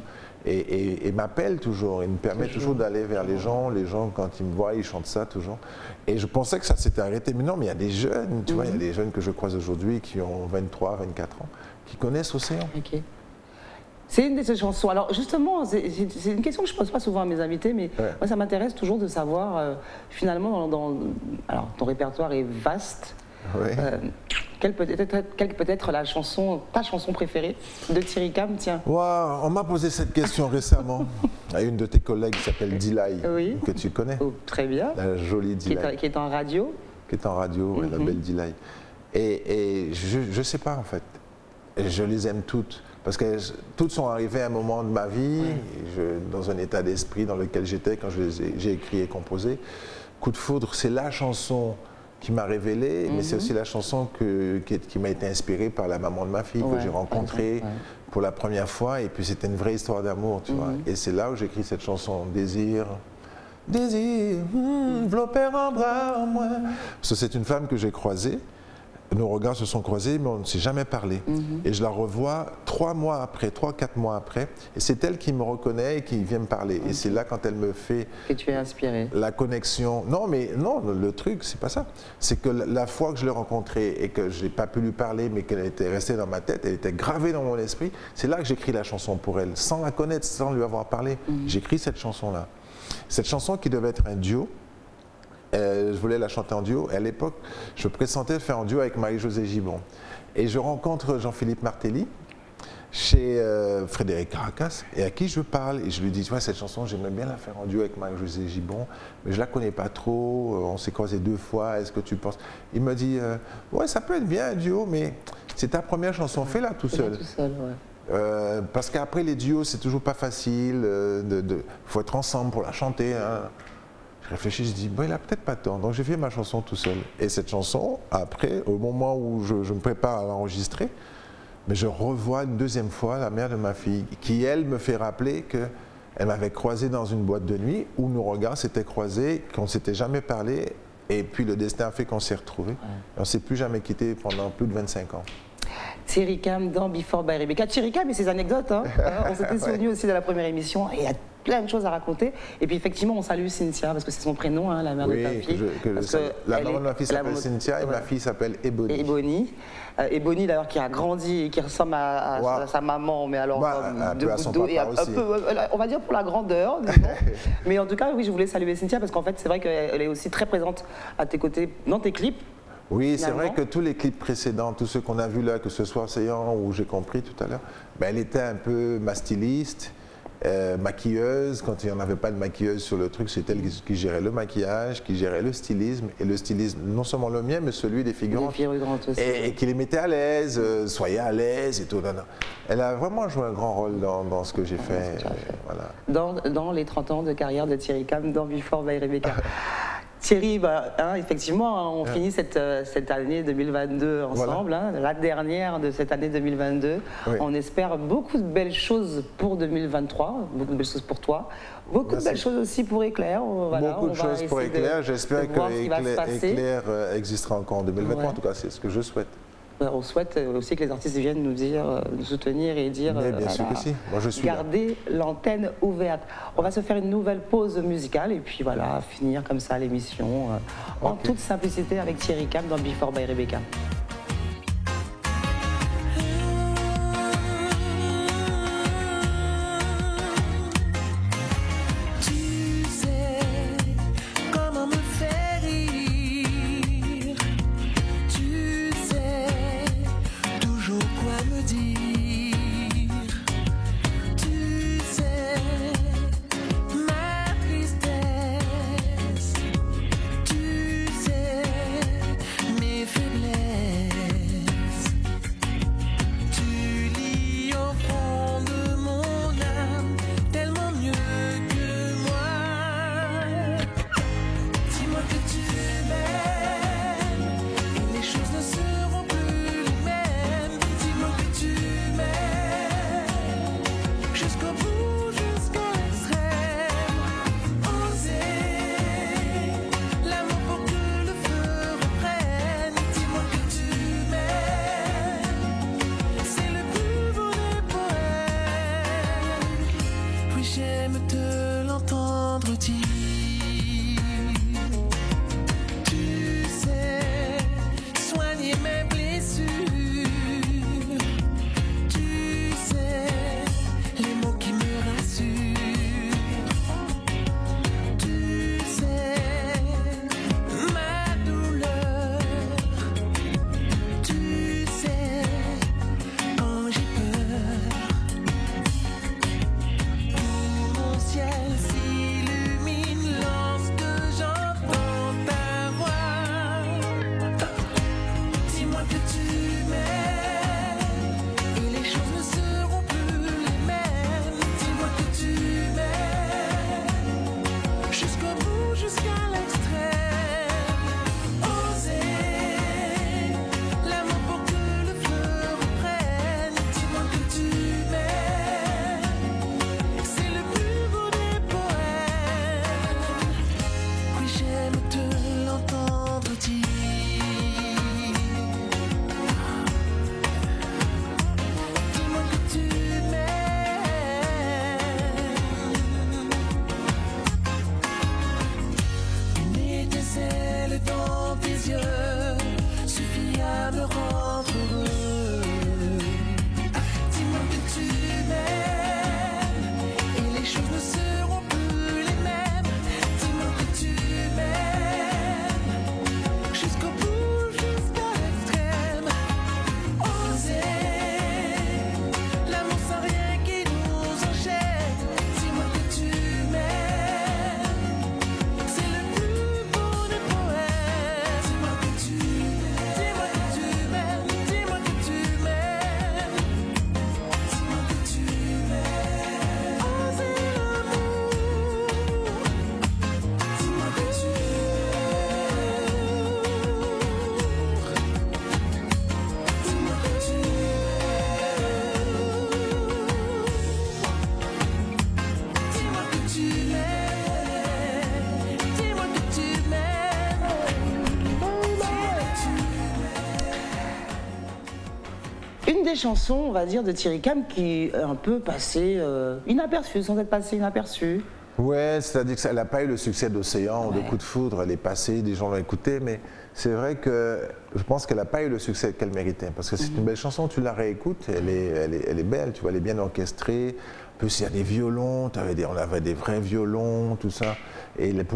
C: et m'appelle toujours, il me permet toujours d'aller vers les gens quand ils me voient, ils chantent ça toujours. Et je pensais que ça s'était arrêté, mais non, mais il y a des jeunes, tu vois, il y a des jeunes que je croise aujourd'hui qui ont 23, 24 ans, qui connaissent Océan.
A: Ok. C'est une de ces chansons. Alors justement, c'est une question que je pose pas souvent à mes invités, mais moi ça m'intéresse toujours de savoir finalement alors ton répertoire est vaste.
C: Ouais.
A: Quelle peut être la chanson, ta chanson préférée de Thierry Cam, tiens.
C: Wow, on m'a posé cette question récemment à une de tes collègues qui s'appelle Dilay,
A: Oui.
C: que tu connais,
A: Oh, très bien.
C: la jolie
A: Qui
C: Dilay,
A: est en radio.
C: qui est en radio, ouais, la belle Dilay. Et je ne sais pas en fait, et je les aime toutes, parce que toutes sont arrivées à un moment de ma vie, dans un état d'esprit dans lequel j'étais quand j'ai écrit et composé. Coup de foudre, c'est la chanson qui m'a révélé, mais c'est aussi la chanson qui m'a été inspirée par la maman de ma fille, que j'ai rencontrée pour la première fois, et puis c'était une vraie histoire d'amour, tu vois. Et c'est là où j'écris cette chanson, Désir, désir, flopper en bras en moi. Parce que c'est une femme que j'ai croisée, nos regards se sont croisés, mais on ne s'est jamais parlé. Et je la revois 3 mois après, 3-4 mois après, et c'est elle qui me reconnaît et qui vient me parler. Et c'est là, quand elle me fait
A: Que tu es inspiré.
C: la connexion. Non, mais non, le truc, c'est pas ça. C'est que la fois que je l'ai rencontrée et que je n'ai pas pu lui parler, mais qu'elle était restée dans ma tête, elle était gravée dans mon esprit, c'est là que j'écris la chanson pour elle, sans la connaître, sans lui avoir parlé. J'écris cette chanson-là. Cette chanson qui devait être un duo. Je voulais la chanter en duo. Et à l'époque, je pressentais faire en duo avec Marie-Josée Gibon. Et je rencontre Jean-Philippe Martelly chez Frédéric Caracas, et à qui je parle. Et je lui dis, tu vois, cette chanson, j'aimerais bien la faire en duo avec Marie-Josée Gibon, mais je la connais pas trop. On s'est croisés 2 fois. Est-ce que tu penses? Il me dit, ouais, ça peut être bien un duo, mais c'est ta première chanson, fais-la tout seul.
A: Tout seul, ouais.
C: Parce qu'après les duos, c'est toujours pas facile. Faut être ensemble pour la chanter. Hein. Je réfléchis, je dis, bon, il a peut-être pas tort. Donc j'ai fait ma chanson tout seul. Et cette chanson, après, au moment où je me prépare à l'enregistrer, mais je revois une deuxième fois la mère de ma fille, qui elle me fait rappeler qu'elle m'avait croisé dans une boîte de nuit où nos regards s'étaient croisés, qu'on ne s'était jamais parlé. Et puis le destin a fait qu'on s'est retrouvés. On ne s'est plus jamais quittés pendant plus de 25 ans.
A: Thierry Cam dans Before by Rebecca. Thierry Cam et ses anecdotes. Hein. On s'était souvenu aussi de la première émission. Et il y a plein de choses à raconter. Et puis effectivement, on salue Cynthia, parce que c'est son prénom, hein, la mère de ta fille.
C: La maman de ma fille s'appelle Cynthia et ma fille s'appelle Ebony.
A: Ebony. Ebony d'ailleurs qui a grandi et qui ressemble à sa maman, mais alors
C: un peu à son
A: dos, et
C: papa aussi.
A: on va dire pour la grandeur, disons. Mais en tout cas, oui, je voulais saluer Cynthia parce qu'en fait, c'est vrai qu'elle est aussi très présente à tes côtés dans tes clips.
C: Oui, c'est vrai que tous les clips précédents, tous ceux qu'on a vus là, que ce soit Océan ou J'ai compris tout à l'heure, ben, elle était un peu ma styliste, maquilleuse. Quand il n'y en avait pas de maquilleuse sur le truc, c'est elle qui gérait le maquillage, qui gérait le stylisme, et le stylisme, non seulement le mien, mais celui des figurantes.
A: Des figurantes aussi.
C: Et qui les mettait à l'aise, soyez à l'aise et tout. Non, non. Elle a vraiment joué un grand rôle dans ce que j'ai fait. Voilà.
A: Dans les 30 ans de carrière de Thierry Cam dans Before by Rebecca. Thierry, bah, hein, effectivement, hein, on finit cette année 2022 ensemble, hein, la dernière de cette année 2022. Oui. On espère beaucoup de belles choses pour 2023, beaucoup de belles choses pour toi, beaucoup de belles choses aussi pour Éclair. Voilà,
C: beaucoup de choses pour Éclair. J'espère que Éclair existera encore en 2023, en tout cas, c'est ce que je souhaite.
A: On souhaite aussi que les artistes viennent nous dire, nous soutenir et dire
C: bien sûr que si. Moi, je suis
A: gardez l'antenne ouverte. On va se faire une nouvelle pause musicale et puis voilà, finir comme ça l'émission en toute simplicité avec Thierry Cam dans Before by Rebecca.
D: jusqu'à l'extrême. Oser l'amour pour que le feu reprenne. Dis-moi que tu m'aimes, c'est le plus beau des poèmes. Oui, j'aime te l'entendre dire. Dis-moi que tu m'aimes. Une étincelle dans tes yeux suffit à me rendre heureux. Dis-moi que tu m'aimes et les choses ne seront plus les mêmes. Dis-moi que tu m'aimes jusqu'au bout, jusqu'à l'extrême. Oser l'amour sans rien qui nous enchaîne. Dis-moi que tu m'aimes, c'est le plus beau des poèmes. Dis-moi que tu m'aimes, dis-moi que tu m'aimes, dis-moi que tu m'aimes. Oser l'amour, dis-moi que tu dis-moi que tu dis-moi que tu m'aimes, dis-moi que tu m'aimes,
A: Une des chansons, on va dire, de Thierry Cam qui est un peu passée inaperçue, sans être passée inaperçue.
C: Ouais, c'est-à-dire qu'elle n'a pas eu le succès d'Océan ou de Coup de foudre, elle est passée, des gens l'ont écoutée, mais c'est vrai que je pense qu'elle n'a pas eu le succès qu'elle méritait, parce que c'est une belle chanson, tu la réécoutes, elle est belle, tu vois, elle est bien orchestrée, en plus il y a des violons, on avait des vrais violons, tout ça, et pour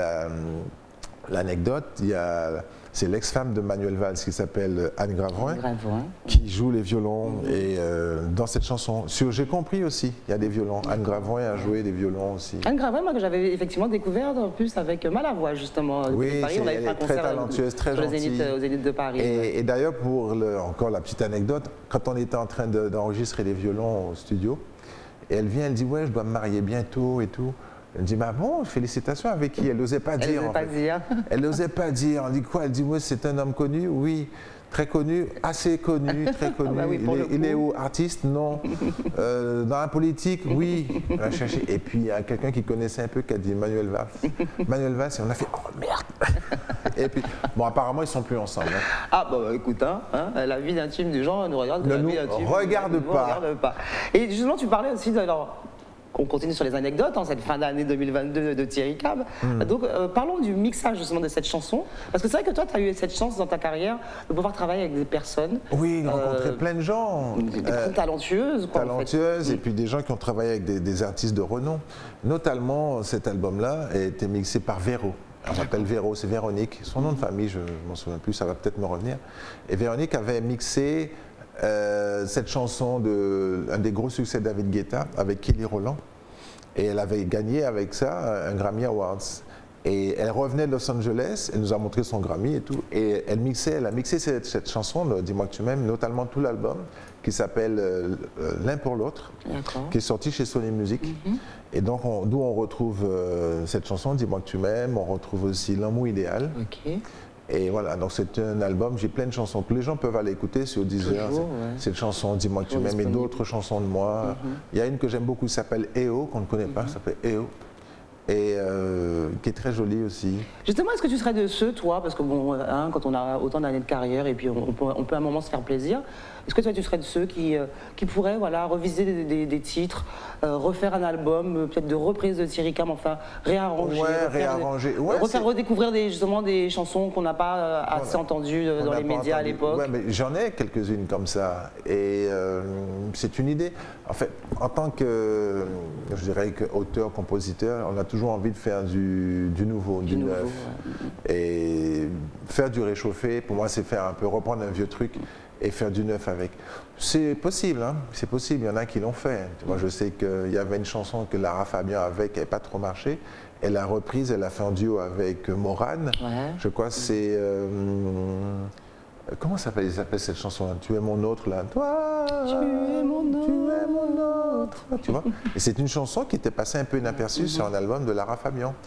C: l'anecdote, c'est l'ex-femme de Manuel Valls qui s'appelle Anne Gravoin, qui joue les violons et dans cette chanson. J'ai compris aussi, il y a des violons. Anne Gravoin a joué des violons aussi.
A: Anne Gravoin, moi, que j'avais effectivement découvert en plus avec Malavoie, justement.
C: Oui,
A: de Paris. On avait
C: elle
A: fait un
C: est très
A: concert
C: talentueuse, très
A: sur le
C: gentille.
A: au Zénith de Paris.
C: Et d'ailleurs, pour encore la petite anecdote, quand on était en train d'enregistrer les violons au studio, et elle vient, elle dit « Ouais, je dois me marier bientôt et tout ». Elle me dit, bah bon, félicitations, avec qui? Elle n'osait pas dire. Elle n'osait pas dire. On dit quoi? Elle dit, moi, c'est un homme connu? Oui. Très connu, assez connu, très connu.
A: Bah oui,
C: il est où? Artiste? Non. Dans la politique? Oui. On a cherché. Et puis, il y a quelqu'un qui connaissait un peu qui a dit Manuel Valls. Manuel Valls, et on a fait, oh merde. Et puis, bon, apparemment, ils ne sont plus ensemble. Hein.
A: Ah, bah écoute, la vie intime du genre nous regarde.
C: Ne nous regarde pas.
A: Et justement, tu parlais aussi de. Alors, on continue sur les anecdotes, cette fin d'année 2022 de Thierry Cam. Donc, parlons du mixage justement de cette chanson. Parce que c'est vrai que toi, tu as eu cette chance dans ta carrière de pouvoir travailler avec des personnes.
C: Oui, rencontrer plein de gens.
A: Des personnes talentueuses. Quoi,
C: talentueuses,
A: en fait.
C: Et puis des gens qui ont travaillé avec des artistes de renom. Notamment, cet album-là a été mixé par Véro. On s'appelle Véro, c'est Véronique. Son nom de famille, je ne m'en souviens plus, ça va peut-être me revenir. Et Véronique avait mixé cette chanson un des gros succès de David Guetta avec Kelly Rowland. Et elle avait gagné avec ça un Grammy Awards. Et elle revenait de Los Angeles, elle nous a montré son Grammy et tout. Et elle a mixé cette chanson, Dis-moi que tu m'aimes, notamment tout l'album, qui s'appelle L'un pour l'autre, qui est sorti chez Sony Music. Et donc, d'où on retrouve cette chanson, Dis-moi que tu m'aimes, on retrouve aussi L'amour idéal. Et voilà, donc c'est un album, j'ai plein de chansons que les gens peuvent aller écouter sur Deezer. Cette chanson, Dis-moi que tu m'aimes, et d'autres chansons de moi. Il y a une que j'aime beaucoup qui s'appelle EO, qu'on ne connaît pas, ça s'appelle EO. Et qui est très jolie aussi.
A: Justement, est-ce que tu serais de ceux, toi, parce que bon, quand on a autant d'années de carrière et puis on peut à un moment se faire plaisir, est-ce que toi tu serais de ceux qui pourraient revisiter des titres, refaire un album, peut-être de reprise de Thierry Cam, enfin réarranger, refaire redécouvrir justement des chansons qu'on n'a pas assez entendues dans les médias à l'époque?
C: Ouais, mais j'en ai quelques-unes comme ça et c'est une idée. En fait, en tant que, je dirais, auteur, compositeur, on a toujours envie de faire du nouveau, du neuf. Et faire du réchauffé, pour moi, c'est faire un peu reprendre un vieux truc et faire du neuf avec. C'est possible, hein, c'est possible, il y en a qui l'ont fait. Moi, je sais qu'il y avait une chanson que Lara Fabian avait qui n'avait pas trop marché. Elle l'a reprise, elle l'a fait en duo avec Morane. Je crois que c'est... comment s'appelle cette chanson? Tu es mon autre, là. Toi,
A: tu es mon autre.
C: Tu es mon autre. Tu vois? Et c'est une chanson qui était passée un peu inaperçue sur un album de Lara Fabian.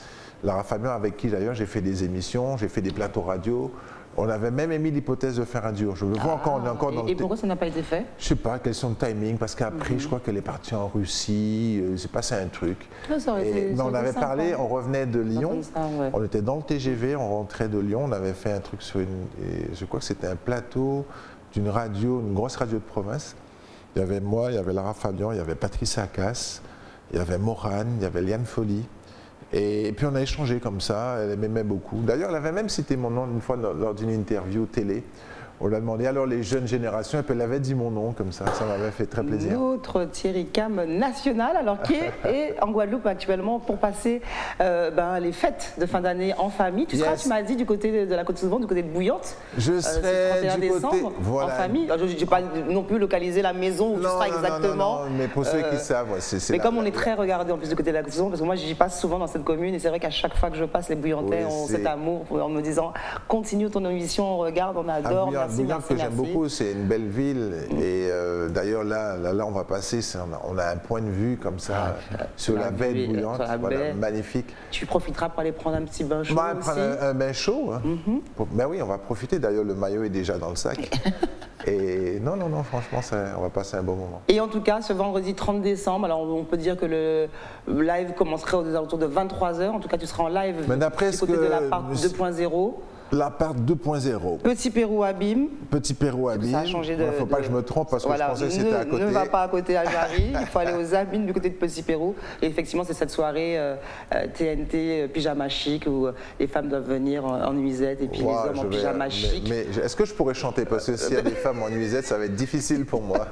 C: Lara Fabian, avec qui d'ailleurs j'ai fait des émissions, j'ai fait des plateaux radio. On avait même émis l'hypothèse de faire un duo. Je le vois encore, on est encore dans le...
A: Et pourquoi ça n'a pas été fait?
C: Je sais pas, question de timing, parce qu'après, je crois qu'elle est partie en Russie, c'est passé un truc.
A: Non, ça aurait été,
C: Mais
A: ça
C: on
A: aurait été
C: avait
A: sympa.
C: parlé, on revenait de Lyon,
A: Comme ça, ouais.
C: on était dans le TGV, on rentrait de Lyon, on avait fait un truc sur et je crois que c'était un plateau d'une radio, une grosse radio de province. Il y avait moi, il y avait Lara Fabian, il y avait Patricia Akas, il y avait Morane, il y avait Liane Folly. Et puis on a échangé comme ça, elle m'aimait beaucoup. D'ailleurs, elle avait même cité mon nom une fois lors d'une interview télé. On lui a demandé alors les jeunes générations, et puis elle avait dit mon nom comme ça m'avait fait très plaisir.
A: Notre Thierry Cam national, alors qui est en Guadeloupe actuellement pour passer les fêtes de fin d'année en famille. Tu seras, tu m'as dit, du côté de la Côte-Sauvante, du côté de Bouillante.
C: Je serai
A: ce 31
C: du côté,
A: décembre,
C: voilà.
A: en famille. Alors, je n'ai pas non plus localisé la maison où tu seras exactement.
C: Non, mais pour ceux qui savent, ouais, c'est
A: mais comme on est très regardé en plus du côté de la Côte-Sauvante, parce que moi j'y passe souvent dans cette commune, et c'est vrai qu'à chaque fois que je passe, les Bouillantais ont cet amour en me disant continue ton émission, on regarde, on adore.
C: Bouillante que j'aime beaucoup, c'est une belle ville et d'ailleurs là on va passer, on a un point de vue comme ça sur la baie de Bouillante, voilà, magnifique.
A: Tu profiteras pour aller prendre un petit bain chaud aussi.
C: Prendre un bain chaud, hein. Ben oui, on va profiter, d'ailleurs le maillot est déjà dans le sac. Et non, franchement, on va passer un bon moment.
A: Et en tout cas, ce vendredi 30 décembre, alors on peut dire que le live commencerait aux alentours de 23 h. En tout cas, tu seras en live du côté de la part 2.0.
C: La part 2.0.
A: Petit Pérou Abîme.
C: Petit Pérou Abîme.
A: Ça a changé de...
C: Il ne faut pas que je me trompe parce que je pensais que c'était à côté.
A: Ne va pas à côté à Jarry, il faut aller aux Abîmes du côté de Petit Pérou. Et effectivement, c'est cette soirée TNT pyjama chic où les femmes doivent venir en nuisette et puis les hommes en pyjama chic.
C: Mais est-ce que je pourrais chanter? Parce que s'il y a des femmes en nuisette, ça va être difficile pour moi.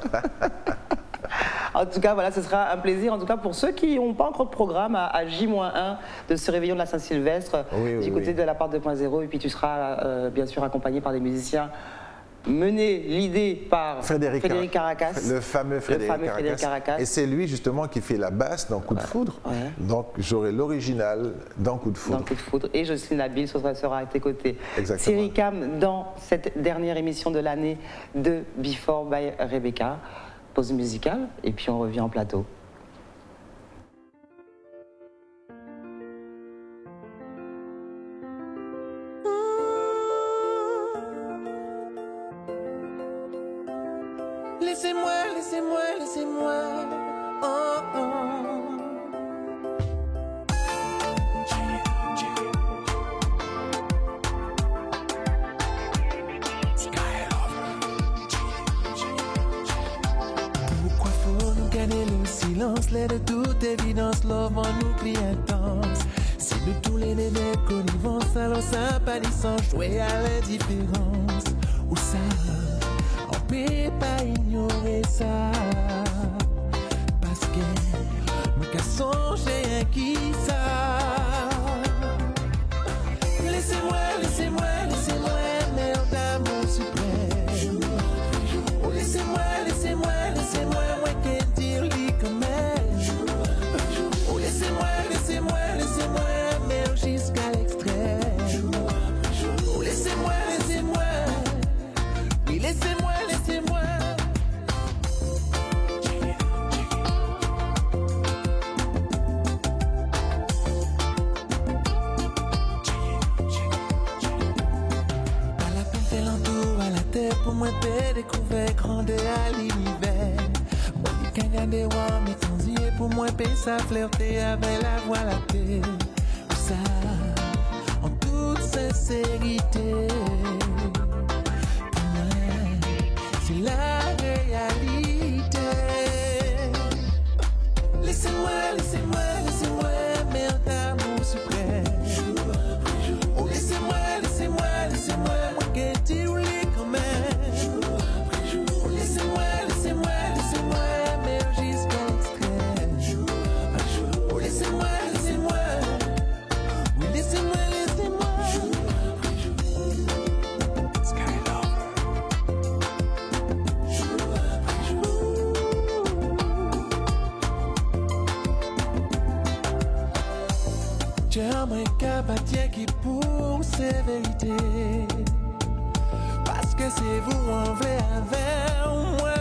A: En tout cas, voilà, ce sera un plaisir. En tout cas, pour ceux qui n'ont pas encore de programme à J-1 de ce réveillon de la Saint-Sylvestre, du côté de la part 2.0. Et puis tu seras bien sûr accompagné par des musiciens mené, l'idée par Frédéric Caracas.
C: Le fameux Frédéric Caracas. Et c'est lui justement qui fait la basse dans Coup de Foudre. Ouais. Donc j'aurai l'original dans Coup de Foudre.
A: Dans Coup de Foudre. Et Jocelyne Nabil sera à tes côtés.
C: Exactement.
A: Thierry Cam dans cette dernière émission de l'année de Before by Rebecca. Pause musicale et puis on revient en plateau.
D: Laissez-moi, oh, oh. Pourquoi faut nous garder le silence, l'air de toute évidence, l'homme en nous crie intense. Si de tous les dédés connivence, alors ça pas du sens, jouer à l'indifférence. Ou ça on peut pas ignorer ça, parce que me qu'à songer à qui ça. Laissez-moi, mère d'amour suprême. Oh, laissez-moi, moi qu'elle dire lui comme elle. Oh, laissez-moi, mère jusqu'à l'extrême. Oh, laissez-moi. Oui, laissez-moi. Pas la peine fait l'entour à la terre pour moi de découvrir grandeur à l'univers. Moi, il qu'à garder roi, mais ton yeux pour moi, ça flirter avec la voie la terre. Ça, en toute sincérité. C'est la réalité. Laissez-moi, mère d'amour suprême. Oh, laissez-moi, moi qu'elle dit ou les quand même. Oh, laissez-moi, mère jusqu'à l'extrême. Oh, laissez-moi. Oui, laissez-moi. J'aimerais qu'à qui pour sévérité, parce que c'est vous en vrai avec moi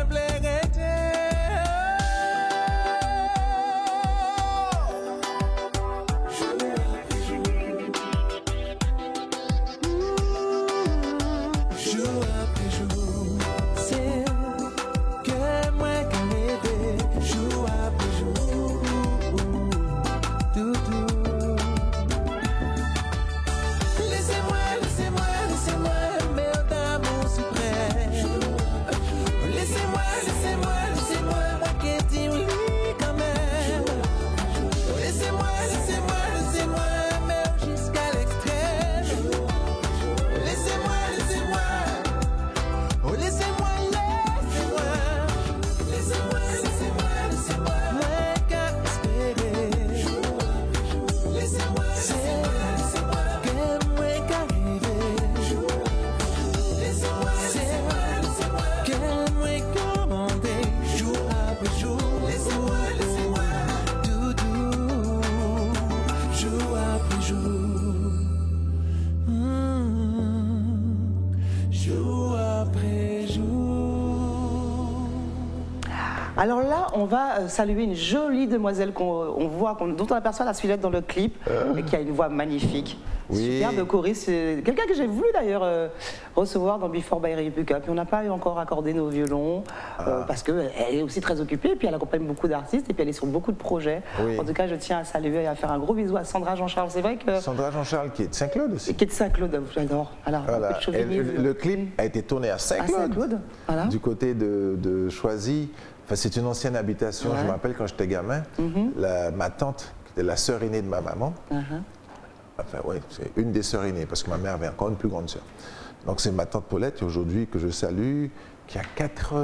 A: Alors là, on va saluer une jolie demoiselle dont on aperçoit la silhouette dans le clip et qui a une voix magnifique.
C: Oui.
A: Superbe choriste. C'est quelqu'un que j'ai voulu d'ailleurs recevoir dans Before by Rebecca. Puis on n'a pas encore accordé nos violons parce qu'elle est aussi très occupée. Et puis elle accompagne beaucoup d'artistes et puis elle est sur beaucoup de projets.
C: Oui.
A: En tout cas, je tiens à saluer et à faire un gros bisou à Sandra Jean-Charles. C'est vrai que.
C: Sandra Jean-Charles qui est de Saint-Claude aussi.
A: Qui est de Saint-Claude, j'adore. Alors,
C: Voilà.
A: un peu de chauvinisme.
C: Le clip a été tourné à
A: À
C: Saint-Claude,
A: Saint-Claude, voilà.
C: du côté de Choisy. Enfin, c'est une ancienne habitation.
A: Ouais.
C: Je me rappelle quand j'étais gamin, ma tante, qui était la sœur aînée de ma maman, enfin oui, c'est une des sœurs aînées, parce que ma mère avait encore une plus grande sœur. Donc c'est ma tante Paulette, aujourd'hui, que je salue, qui a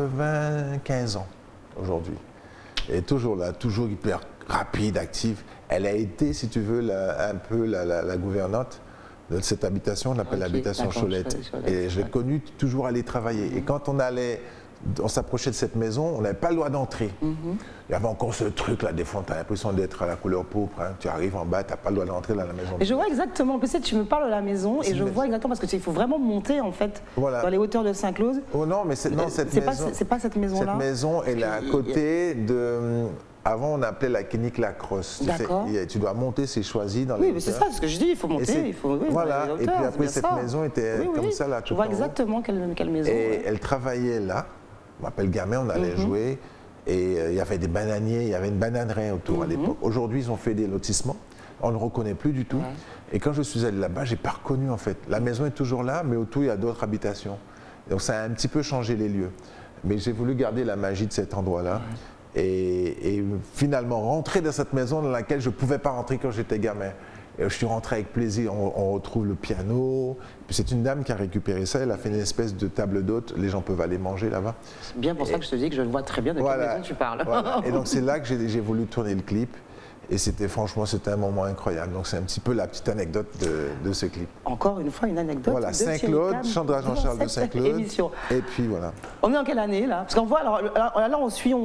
C: 95 ans aujourd'hui. Elle est toujours là, toujours hyper rapide, active. Elle a été, si tu veux, un peu la gouvernante de cette habitation, on l'appelle l'habitation
A: d'accord,
C: Cholette. Et je l'ai connue toujours aller travailler. Et quand on s'approchait de cette maison, on n'avait pas le droit d'entrer. Il y avait encore ce truc-là, des fois, tu as l'impression d'être à la couleur pourpre. Hein. Tu arrives en bas, tu n'as pas le droit d'entrer dans la maison.
A: Et je vois exactement, en plus tu me parles de la maison et je vois exactement parce qu'il faut vraiment monter en fait dans les hauteurs de Saint-Claude.
C: Oh non, mais cette maison.
A: C'est pas cette maison-là.
C: Cette maison, elle est à côté de. Avant, on appelait la clinique Lacrosse.
A: D'accord.
C: Tu dois monter, c'est choisi dans les.
A: Oui, mais c'est ça ce que je dis, il faut monter, il faut. Oui,
C: voilà,
A: dans les
C: et puis
A: hauteurs,
C: après,
A: c'est
C: cette
A: bien ça.
C: maison était comme ça là.
A: Je vois exactement quelle maison.
C: Et elle travaillait là. Je m'appelle gamin, on allait jouer. Et il y avait des bananiers, il y avait une bananerie autour à l'époque. Aujourd'hui, ils ont fait des lotissements. On ne le reconnaît plus du tout. Et quand je suis allé là-bas, je n'ai pas reconnu en fait. La maison est toujours là, mais autour, il y a d'autres habitations. Donc ça a un petit peu changé les lieux. Mais j'ai voulu garder la magie de cet endroit-là. Et finalement, rentrer dans cette maison dans laquelle je ne pouvais pas rentrer quand j'étais gamin. Et je suis rentré avec plaisir, on retrouve le piano. Puis c'est une dame qui a récupéré ça, elle a fait une espèce de table d'hôte, les gens peuvent aller manger là-bas.
A: C'est bien pour ça que je te dis que je vois très bien de quelle maison tu parles.
C: Voilà. Et donc c'est là que j'ai voulu tourner le clip. Et franchement, c'était un moment incroyable. Donc c'est un petit peu la petite anecdote de ce clip.
A: Encore une fois, une anecdote.
C: Voilà, Saint-Claude, Sandra Jean-Charles de Saint-Claude. Et puis voilà.
A: On est en quelle année là? Parce qu'on voit, alors là on suit,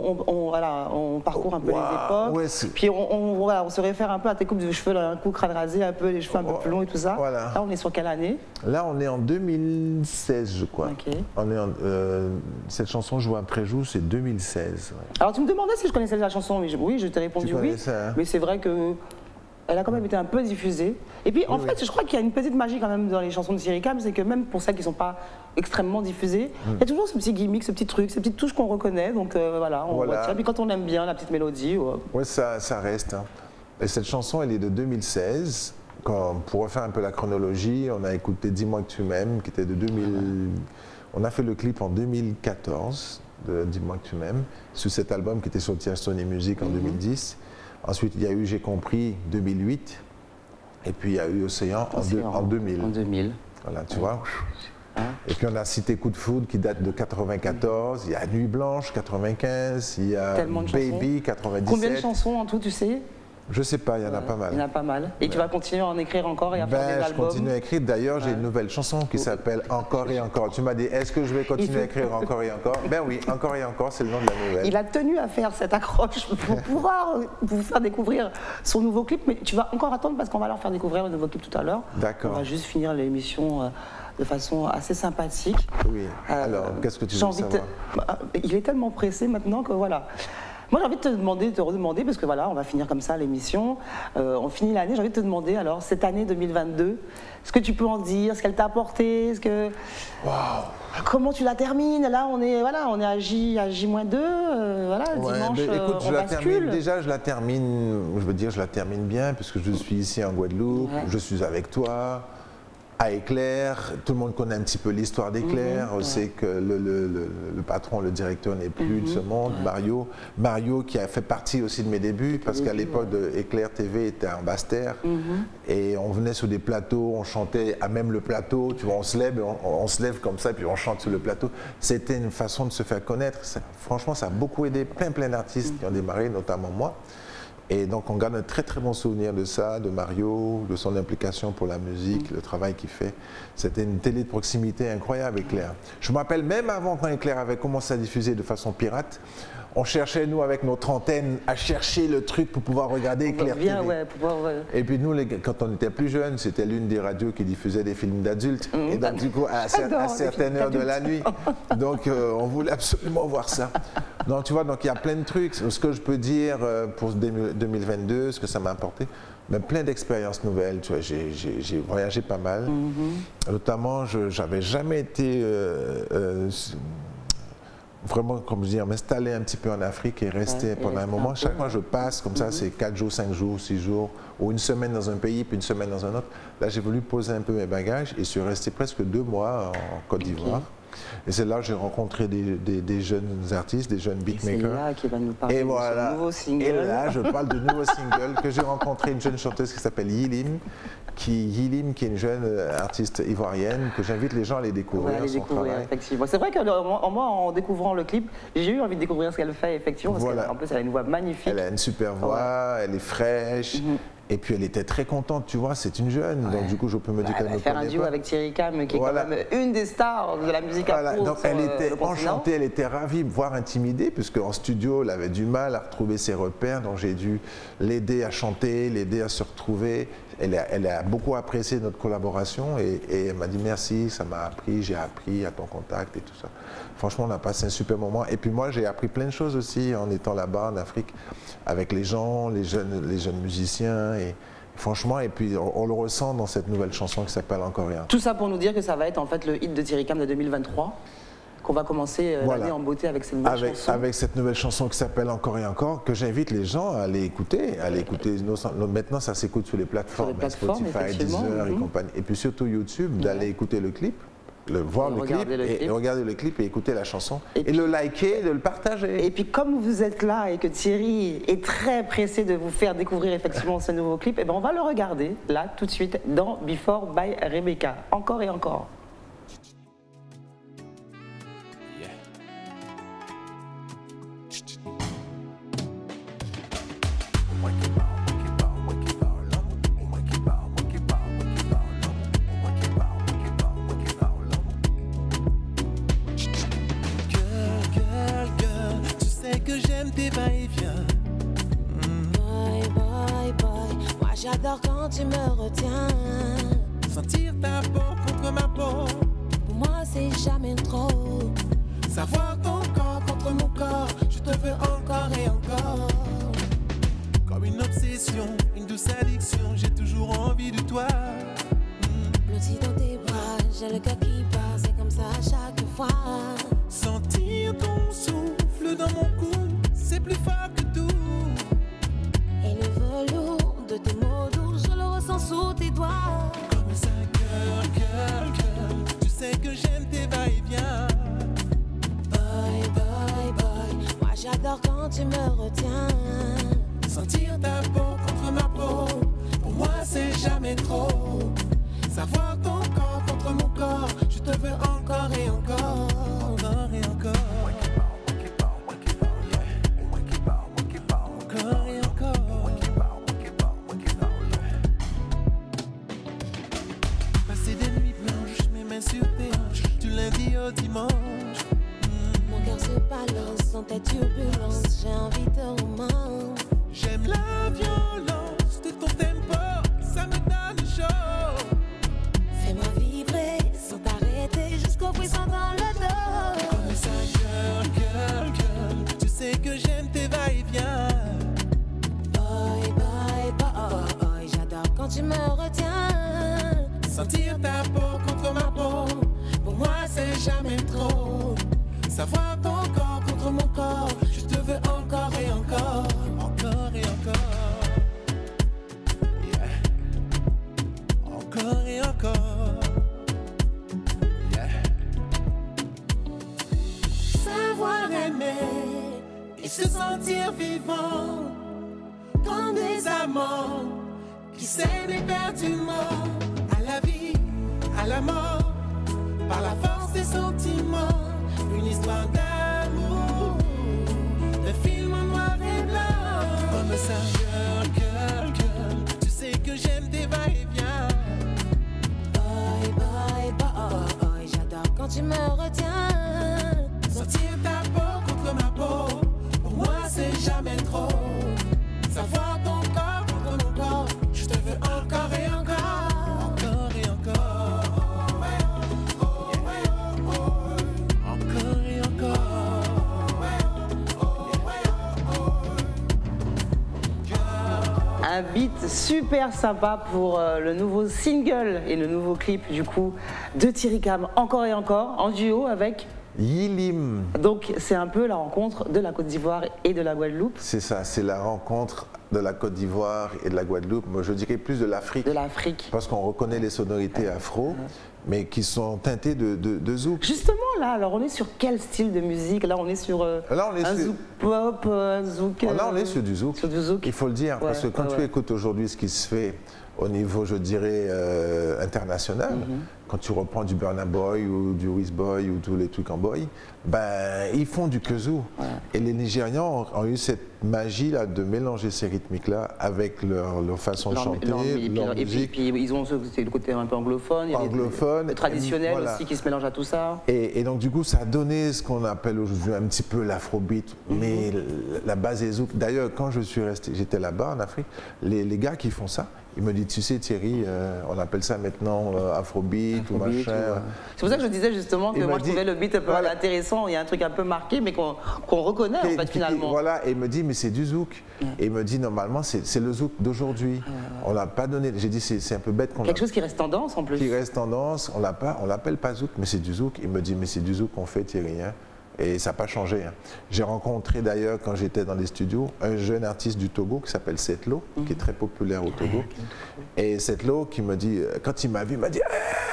A: on parcourt un peu les époques.
C: Ouais,
A: puis on se réfère un peu à tes coupes de cheveux, là, un coup crâne rasé, un peu les cheveux un peu plus longs et tout ça.
C: Voilà.
A: Là on est sur quelle année?
C: Là on est en 2016 je crois.
A: Ok.
C: On est cette chanson Je vois un préjou, c'est 2016. Ouais.
A: Alors tu me demandais si je connaissais la chanson, oui, je t'ai répondu oui.
C: Hein?
A: Mais c'est vrai que elle a quand même été un peu diffusée. Et puis en fait, je crois qu'il y a une petite magie quand même dans les chansons de Thierry Cam, c'est que même pour celles qui ne sont pas extrêmement diffusées, il y a toujours ce petit gimmick, ce petit truc, ces petites touches qu'on reconnaît. Donc voilà, on retient. Puis quand on aime bien la petite mélodie.
C: Oui, ça reste. Hein. Et cette chanson, elle est de 2016. Pour refaire un peu la chronologie, on a écouté Dis-moi que tu m'aimes, qui était de 2000. On a fait le clip en 2014 de Dis-moi que tu m'aimes, sur cet album qui était sorti à Sony Music en 2010. Ensuite, il y a eu J'ai compris 2008. Et puis, il y a eu Océan en 2000.
A: En 2000.
C: Voilà, tu vois. Et puis, on a Cité Coup de Foudre qui date de 94. Il y a Nuit Blanche 95. Il y a Baby 97.
A: Combien de chansons en tout, tu sais?
C: Je sais pas, il y en a pas mal.
A: Il y en a pas mal. Et tu vas continuer à en écrire encore et à faire des albums?
C: Je continue à écrire. D'ailleurs, j'ai une nouvelle chanson qui s'appelle Encore et encore. Tu m'as dit, est-ce que je vais continuer à écrire encore et encore? Ben oui, Encore et encore, c'est le nom de la nouvelle.
A: Il a tenu à faire cette accroche pour pouvoir vous faire découvrir son nouveau clip. Mais tu vas encore attendre parce qu'on va leur faire découvrir le nouveau clip tout à l'heure.
C: D'accord.
A: On va juste finir l'émission de façon assez sympathique.
C: Oui. Alors, qu'est-ce que tu veux savoir?
A: Il est tellement pressé maintenant que voilà. Moi, j'ai envie de te redemander, parce que voilà, on va finir comme ça l'émission. On finit l'année. J'ai envie de te demander, alors, cette année 2022, ce que tu peux en dire, ce qu'elle t'a apporté, comment tu la termines? Là, on est à J-2, voilà, dimanche,
C: écoute,
A: on bascule.
C: Déjà, je la termine bien, puisque je suis ici en Guadeloupe, je suis avec toi. À Éclair, tout le monde connaît un petit peu l'histoire d'Éclair, on sait que le patron, le directeur n'est plus de ce monde, Mario qui a fait partie aussi de mes débuts, parce qu'à l'époque Éclair TV était en Basse-Terre, et on venait sur des plateaux, on chantait à même le plateau, tu vois, on se lève comme ça, puis on chante sur le plateau. C'était une façon de se faire connaître. Franchement, ça a beaucoup aidé plein d'artistes qui ont démarré, notamment moi. Et donc on garde un très bon souvenir de ça, de Mario, de son implication pour la musique, le travail qu'il fait. C'était une télé de proximité incroyable, Éclair. Je me rappelle même avant quand Éclair avait commencé à diffuser de façon pirate, on cherchait, nous, avec notre antenne, à chercher le truc pour pouvoir regarder Éclair TV. Et puis nous, quand on était plus jeunes, c'était l'une des radios qui diffusait des films d'adultes. Et donc du coup, à certaines heures de la nuit. Donc on voulait absolument voir ça. Non, tu vois, donc il y a plein de trucs. Ce que je peux dire pour 2022, ce que ça m'a apporté, mais plein d'expériences nouvelles. Tu vois, j'ai voyagé pas mal. Notamment, je n'avais jamais été vraiment, comme je dis, m'installer un petit peu en Afrique et rester pendant un moment. Chaque fois, je passe comme ça, c'est 4 jours, 5 jours, 6 jours, ou une semaine dans un pays, puis une semaine dans un autre. Là, j'ai voulu poser un peu mes bagages et je suis resté presque 2 mois en Côte d'Ivoire. Et c'est là que j'ai rencontré des jeunes artistes, des jeunes beatmakers.
A: C'est là qui va nous parler
C: Et
A: de
C: voilà.
A: son nouveau single.
C: Et là, je parle de nouveau single que j'ai rencontré une jeune chanteuse qui s'appelle Yilim, qui est une jeune artiste ivoirienne que j'invite les gens à aller découvrir.
A: Ouais,
C: son travail.
A: effectivement. C'est vrai que moi, en découvrant le clip, j'ai eu envie de découvrir ce qu'elle fait, effectivement, parce
C: Voilà.
A: qu'en plus, elle a une voix magnifique.
C: Elle a une super voix, elle est fraîche. Et puis elle était très contente, tu vois, c'est une jeune, donc du coup je peux me dire qu'elle me
A: faire un
C: connaît
A: duo
C: pas.
A: avec Thierry Cam, qui est
C: Voilà.
A: quand même une des stars de la musique afro.
C: Donc
A: sur
C: elle était
A: le continent.
C: enchantée, elle était ravie, voire intimidée, puisque en studio elle avait du mal à retrouver ses repères, donc j'ai dû l'aider à chanter, l'aider à se retrouver. Elle a beaucoup apprécié notre collaboration et elle m'a dit merci, ça m'a appris, j'ai appris à ton contact et tout ça. Franchement, on a passé un super moment. Et puis moi, j'ai appris plein de choses aussi en étant là-bas en Afrique, avec les gens, les jeunes musiciens. Et franchement, et puis on le ressent dans cette nouvelle chanson qui s'appelle Encore Rien.
A: Tout ça pour nous dire que ça va être en fait le hit de Thierry Cam de 2023, qu'on va commencer l'année en beauté avec cette nouvelle chanson.
C: Avec cette nouvelle chanson qui s'appelle Encore et Encore, que j'invite les gens à aller écouter. Maintenant, ça s'écoute sur les plateformes, Spotify, Deezer et compagnie. Et puis surtout YouTube, d'aller écouter le clip. Voir le clip et regarder le clip et écouter la chanson et le liker, de le partager.
A: Et puis comme vous êtes là et que Thierry est très pressé de vous faire découvrir effectivement ce nouveau clip, et ben on va le regarder là tout de suite dans Before by Rebecca. Encore et encore.
D: Tes va-et-vient.
B: Bye, bye, bye. Moi j'adore quand tu me retiens.
D: Sentir ta peau contre ma peau.
B: Pour moi c'est jamais trop.
D: Savoir ton corps contre mon corps. Je te veux encore et encore. Comme une obsession, une douce addiction. J'ai toujours envie de toi.
B: Blotti dans tes bras, j'ai le cœur qui bat. C'est comme ça à chaque fois.
D: Sentir ton souffle dans mon cou. C'est plus fort que tout.
B: Et le velours de tes mots doux, je le ressens sous tes doigts.
D: Comme ça, girl, tu sais que j'aime tes va-et-vient.
B: Bye, bye, bye. Moi j'adore quand tu me retiens.
D: Sentir ta peau contre ma peau. Pour moi c'est jamais trop. Savoir ton corps contre mon corps. Je te veux encore et encore. Encore et encore. Dimanche.
B: Mon cœur se balance dans tes turbulences. J'ai envie de romance.
D: J'aime la violence de ton tempo. Ça me donne chaud.
B: Fais-moi vibrer sans t'arrêter jusqu'au frisson dans le dos.
D: Comme ça, girl, tu sais que j'aime tes va-et-vient.
B: Bye, bye, bye. J'adore quand tu me retiens.
D: Sentir ta peau contre ma peau. Pour moi c'est jamais trop. Savoir ton corps contre mon corps. Je te veux encore et encore. Encore et encore. Yeah. Encore et encore. Yeah. Savoir aimer et se sentir vivant. Comme des amants qui s'aiment éperdument. À la vie, à la mort. Par la force des sentiments, une histoire d'amour, un film en noir et blanc. Comme ça, girl, tu sais que j'aime tes va-et-vient.
B: Bye, bye, bye. J'adore quand tu me retiens.
D: Sentir ta peau contre ma peau, pour moi c'est jamais trop. Savoir ton corps contre mon corps, je te veux encore et encore. Encore et encore. Encore et encore.
A: un beat super sympa pour le nouveau single et le nouveau clip du coup de Thierry Cam, encore et encore, en duo avec
C: Yilim.
A: Donc c'est un peu la rencontre de la Côte d'Ivoire et de la Guadeloupe.
C: C'est ça, c'est la rencontre de la Côte d'Ivoire et de la Guadeloupe. Moi, je dirais plus de l'Afrique.
A: De l'Afrique.
C: Parce qu'on reconnaît les sonorités afro, mais qui sont teintées de zouk.
A: Justement là, alors on est sur quel style de musique? Là on est sur
C: Là, on est
A: un
C: sur-
A: zouk pop, un zouk...
C: Là, on est sur du zouk.
A: Sur du zouk.
C: Il faut le dire, parce que
A: Ouais,
C: quand
A: ouais,
C: tu écoutes aujourd'hui ce qui se fait au niveau, je dirais, international, quand tu reprends du Burna Boy ou du Wiz Boy ou tous les trucs en boy, ben, ils font du kazoo. Et les Nigérians ont eu cette magie-là de mélanger ces rythmiques-là avec leur façon de chanter, leur
A: et
C: musique.
A: puis ils ont c'est le côté un peu anglophone, il y a
C: Anglophone,
A: le traditionnel
C: voilà.
A: aussi qui se mélange à tout ça.
C: Et donc du coup, ça a donné ce qu'on appelle aujourd'hui un petit peu l'afrobeat, mais la base est zouk. D'ailleurs, quand je suis resté, j'étais là-bas en Afrique, les gars qui font ça, ils me disent, tu sais Thierry, on appelle ça maintenant afrobeat ou
A: Afrobeat,
C: machin.
A: C'est pour ça que je disais justement que
C: Il
A: moi
C: m'a
A: je
C: dit-
A: trouvais le beat un peu
C: voilà.
A: intéressant, il y a un truc un peu marqué mais qu'on reconnaît en fait finalement.
C: Voilà, et il me dit, mais c'est du zouk. Et il me dit, normalement, c'est le zouk d'aujourd'hui. On l'a pas donné. J'ai dit, c'est un peu bête qu'on
A: Quelque chose qui reste tendance en plus.
C: qui reste tendance, on l'appelle pas zouk, mais c'est du zouk. Il me dit, mais c'est du zouk qu'on fait, Thierry. Hein. Et ça n'a pas changé. Hein. J'ai rencontré d'ailleurs, quand j'étais dans les studios, un jeune artiste du Togo qui s'appelle Setlo, qui est très populaire au Togo. Et Setlo, qui me dit, quand il m'a vu, il m'a dit,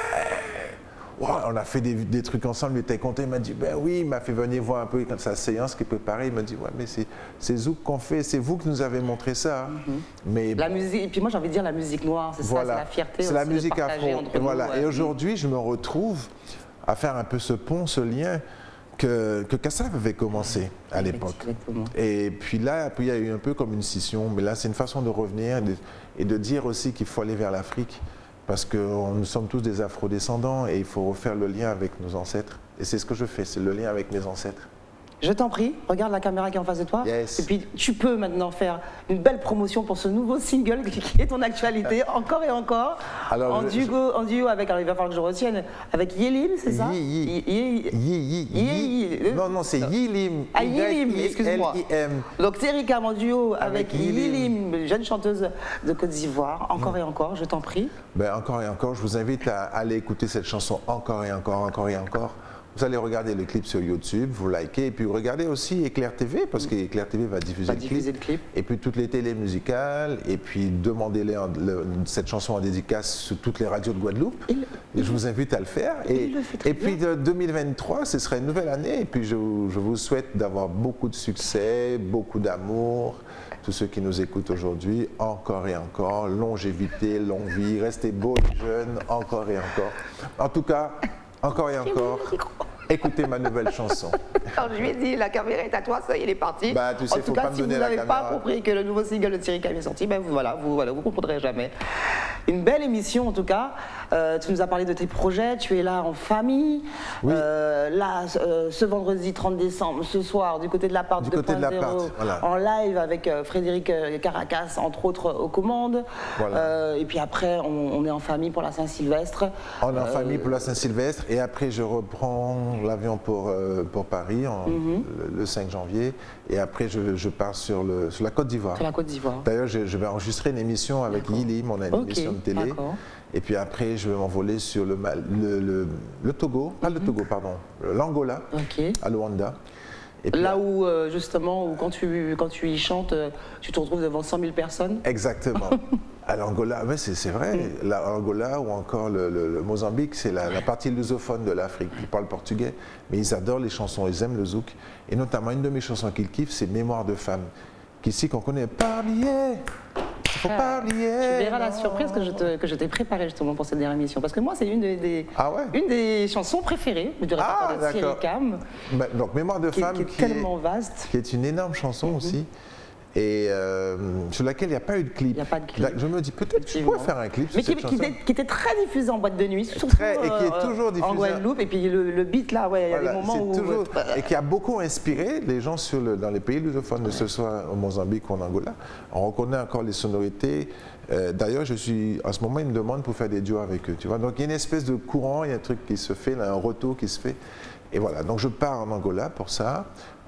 C: wow, on a fait des trucs ensemble, il était content, il m'a dit, ben oui, il m'a fait venir voir un peu quand sa séance qui est préparée, il m'a dit, ouais, mais c'est zouk qu'on fait, c'est vous qui nous avez montré ça. Hein. Mais
A: La musique, et puis moi j'ai envie de dire la musique noire, c'est ça, c'est la fierté
C: c'est la
A: aussi de
C: musique
A: partager
C: afro.
A: entre
C: Et,
A: nous,
C: voilà.
A: ouais.
C: Et aujourd'hui, je me retrouve à faire un peu ce pont, ce lien que Kassav avait commencé à l'époque.
A: Exactement.
C: Et puis là, après, il y a eu un peu comme une scission, mais là, c'est une façon de revenir et de dire aussi qu'il faut aller vers l'Afrique, parce que nous sommes tous des afro-descendants et il faut refaire le lien avec nos ancêtres. Et c'est ce que je fais, c'est le lien avec mes ancêtres.
A: Je t'en prie, regarde la caméra qui est en face de toi.
C: Yes.
A: Et puis tu peux maintenant faire une belle promotion pour ce nouveau single qui est ton actualité, encore et encore.
C: Alors,
A: en duo avec, alors il va falloir que je retienne, avec Yelim, c'est ça
C: Non, c'est Yilim.
A: Ah, Yilim, excuse-moi.
C: Y-I-L-I-M.
A: Donc Thierry Cam en duo avec
C: Yilim.
A: Yilim, jeune chanteuse de Côte d'Ivoire, encore et encore, je t'en prie.
C: Ben, encore et encore, je vous invite à aller écouter cette chanson encore et encore, encore et encore. Vous allez regarder le clip sur YouTube, vous likez, et puis regardez aussi Éclair TV, parce qu'Éclair TV va diffuser,
A: diffuser le clip.
C: Et puis toutes les télés musicales, et puis demandez-les cette chanson en dédicace sur toutes les radios de Guadeloupe. Et je vous invite à le faire.
A: Il le fait très
C: Et puis de 2023, ce sera une nouvelle année, et puis je vous souhaite d'avoir beaucoup de succès, beaucoup d'amour. Tous ceux qui nous écoutent aujourd'hui, encore et encore, longévité, longue vie, restez beaux et jeunes, encore et encore. En tout cas, encore et encore, écoutez ma nouvelle chanson.
A: Alors je lui ai dit, la caméra est à toi, ça y est, elle est partie.
C: Bah, tu sais,
A: en tout
C: faut
A: cas,
C: pas me
A: si vous
C: donner la
A: n'avez pas
C: caméra.
A: compris que le nouveau single de Thierry Cam est sorti, ben vous comprendrez jamais. Une belle émission en tout cas. Tu nous as parlé de tes projets, tu es là en famille.
C: Oui.
A: Là, ce vendredi 30 décembre, ce soir, du côté de l'appart
C: Du
A: 2.0,
C: côté de l'appart, voilà.
A: en live avec Frédéric Caracas, entre autres, aux commandes.
C: Voilà.
A: Et puis après, on est en famille pour la Saint-Sylvestre.
C: On est en famille pour la Saint-Sylvestre et après je reprends l'avion pour Paris le 5 janvier et après je pars sur la Côte d'Ivoire.
A: Sur la Côte d'Ivoire.
C: D'ailleurs, je vais enregistrer une émission avec Yilim, on a une
A: Ok,
C: émission de télé.
A: d'accord.
C: Et puis après, je vais m'envoler sur le Togo, pas le Togo, pardon, l'Angola,
A: Ok.
C: à Luanda. Et puis,
A: Là où, justement, où quand tu y chantes, tu te retrouves devant 100 000 personnes.
C: Exactement. À l'Angola, ouais, c'est vrai. L'Angola ou encore le Mozambique, c'est la partie lusophone de l'Afrique. Ils parlent portugais, mais ils adorent les chansons, ils aiment le zouk. Et notamment, une de mes chansons qu'ils kiffent, c'est Mémoire de femme. Qu'ici, qu'on connaît. Pas oublier, faut pas oublier.
A: Tu verras la
C: non.
A: surprise que je t'ai préparée justement pour cette dernière émission. Parce que moi, c'est une
C: Ah ouais?
A: une des chansons préférées du répertoire de Thierry
C: d'accord.
A: Cam,
C: Donc, Mémoire de
A: qui
C: femme,
A: est tellement vaste.
C: qui est une énorme chanson aussi. Et sur laquelle il n'y a pas eu de clip.
A: Il n'y a pas de clip.
C: Là, je me dis, peut-être que je
A: Effectivement.
C: pourrais faire un clip
A: Mais
C: sur
A: qui,
C: cette
A: qui
C: chanson.
A: était, qui était très diffusé en boîte de nuit, surtout
C: Très, et qui est toujours
A: en
C: diffusé.
A: Guadeloupe. Et puis le beat là, ouais, il y a
C: Voilà,
A: des moments
C: c'est
A: où...
C: toujours- et qui a beaucoup inspiré les gens dans les pays lusophones, que ce soit au Mozambique ou en Angola. On reconnaît encore les sonorités. D'ailleurs, en ce moment, ils me demandent pour faire des duos avec eux. Tu vois. Donc il y a une espèce de courant, il y a un truc qui se fait, là, un retour qui se fait. Et voilà, donc je pars en Angola pour ça.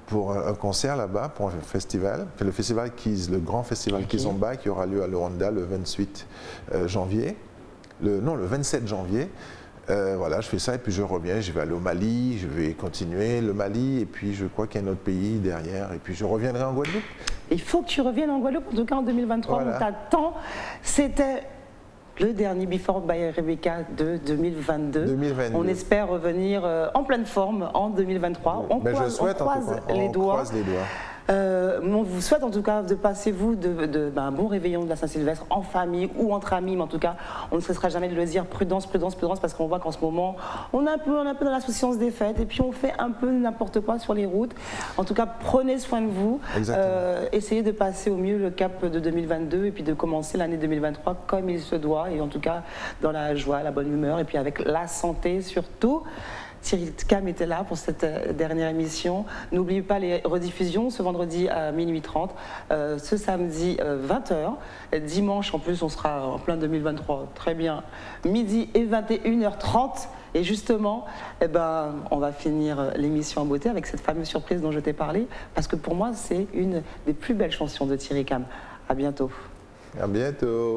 C: pour un concert là-bas, pour un festival. C'est le festival Keys, le grand festival Kizomba qui aura lieu à Luanda le 28 janvier. Le 27 janvier. Voilà, je fais ça et puis je reviens, je vais aller au Mali, je vais continuer le Mali et puis je crois qu'il y a un autre pays derrière et puis je reviendrai en Guadeloupe.
A: Il faut que tu reviennes en Guadeloupe, en tout cas en 2023,
C: Voilà.
A: on t'attend. C'était le dernier Before by Rebecca de 2022.
C: 2022.
A: On espère revenir en pleine forme en 2023. On
C: Ben, je
A: croise,
C: souhaite
A: on
C: en
A: croise
C: tout cas,
A: les
C: on
A: doigts.
C: croise les doigts.
A: On vous souhaite en tout cas de passer vous un bon réveillon de la Saint-Sylvestre en famille ou entre amis, mais en tout cas on ne cessera jamais de le dire, prudence, prudence, prudence, parce qu'on voit qu'en ce moment on est un peu dans l'insouciance des fêtes et puis on fait un peu n'importe quoi sur les routes. En tout cas prenez soin de vous, essayez de passer au mieux le cap de 2022 et puis de commencer l'année 2023 comme il se doit et en tout cas dans la joie, la bonne humeur et puis avec la santé surtout. Thierry Cam était là pour cette dernière émission. N'oubliez pas les rediffusions ce vendredi à minuit 30, ce samedi 20h. Dimanche, en plus, on sera en plein 2023, très bien, midi et 21h30. Et justement, on va finir l'émission en beauté avec cette fameuse surprise dont je t'ai parlé, parce que pour moi, c'est une des plus belles chansons de Thierry Cam. À bientôt.
C: À bientôt.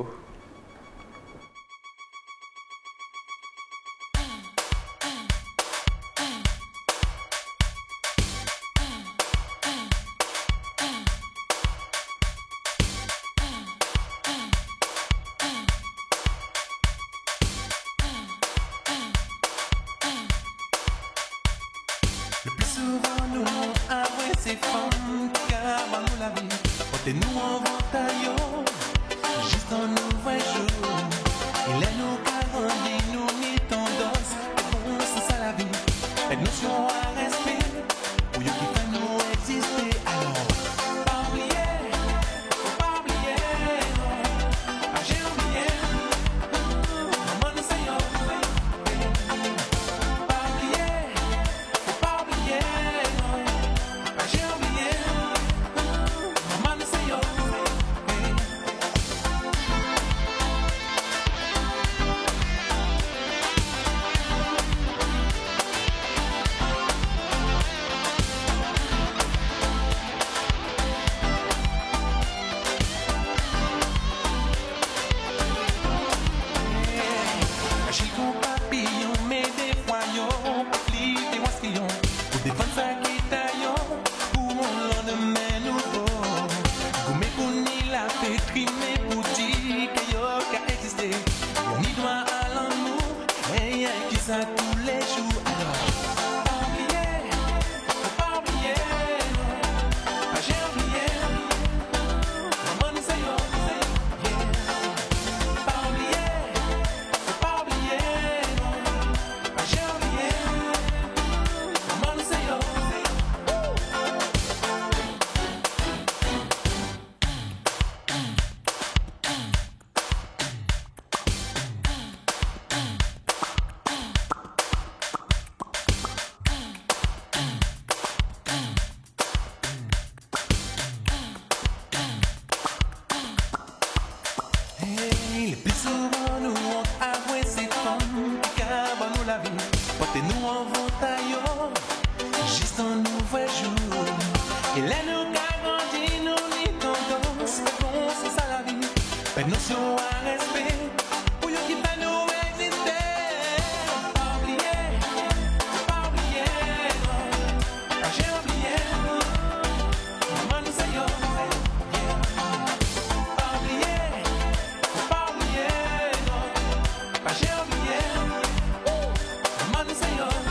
D: Le plus souvent nous avouons ces femmes qui avant nous la vie. Portez-nous en ventaillon, juste un nouvel jour. Il est nous garantis, nous ni tendance, bon c'est ça la vie. Une notion à respect, pour y'a qui fait nous exister. Alors, pas oublier, faut pas oublier, ah j'ai oublié, maman nous sait yo. Pas oublier, faut pas oublier, ah j'ai oublié, maman nous sait yo. J'ai qu'on papillon, mais des foyons, plis des waskillons, pour défendre sa guitaillon, pour un lendemain nouveau. Goumé pour ni la pétri, mais pour dire que yo qu'a existé. On y doit à l'amour, et y'a qui ça tous les jours. Alors, pas oublier, faut pas oublier, ah j'ai oublié, maman nous sait yo. Pas oublier, faut pas oublier, ah j'ai oublié, maman nous sait yo. Hey, le plus souvent nous on avoué ces femmes qui avant nous la vie. Portez-nous en ventaillon, juste un nouvel jour. Et là nous garantis, nous ni tendance, mais bon c'est ça la vie. Pas de notion à respect, pour y'a qui fait nous exister. Faut pas oublier, faut pas oublier, ah j'ai oublié, maman nous sait yo. Pas oublier, faut pas oublier, ah j'ai oublié, maman nous sait yo.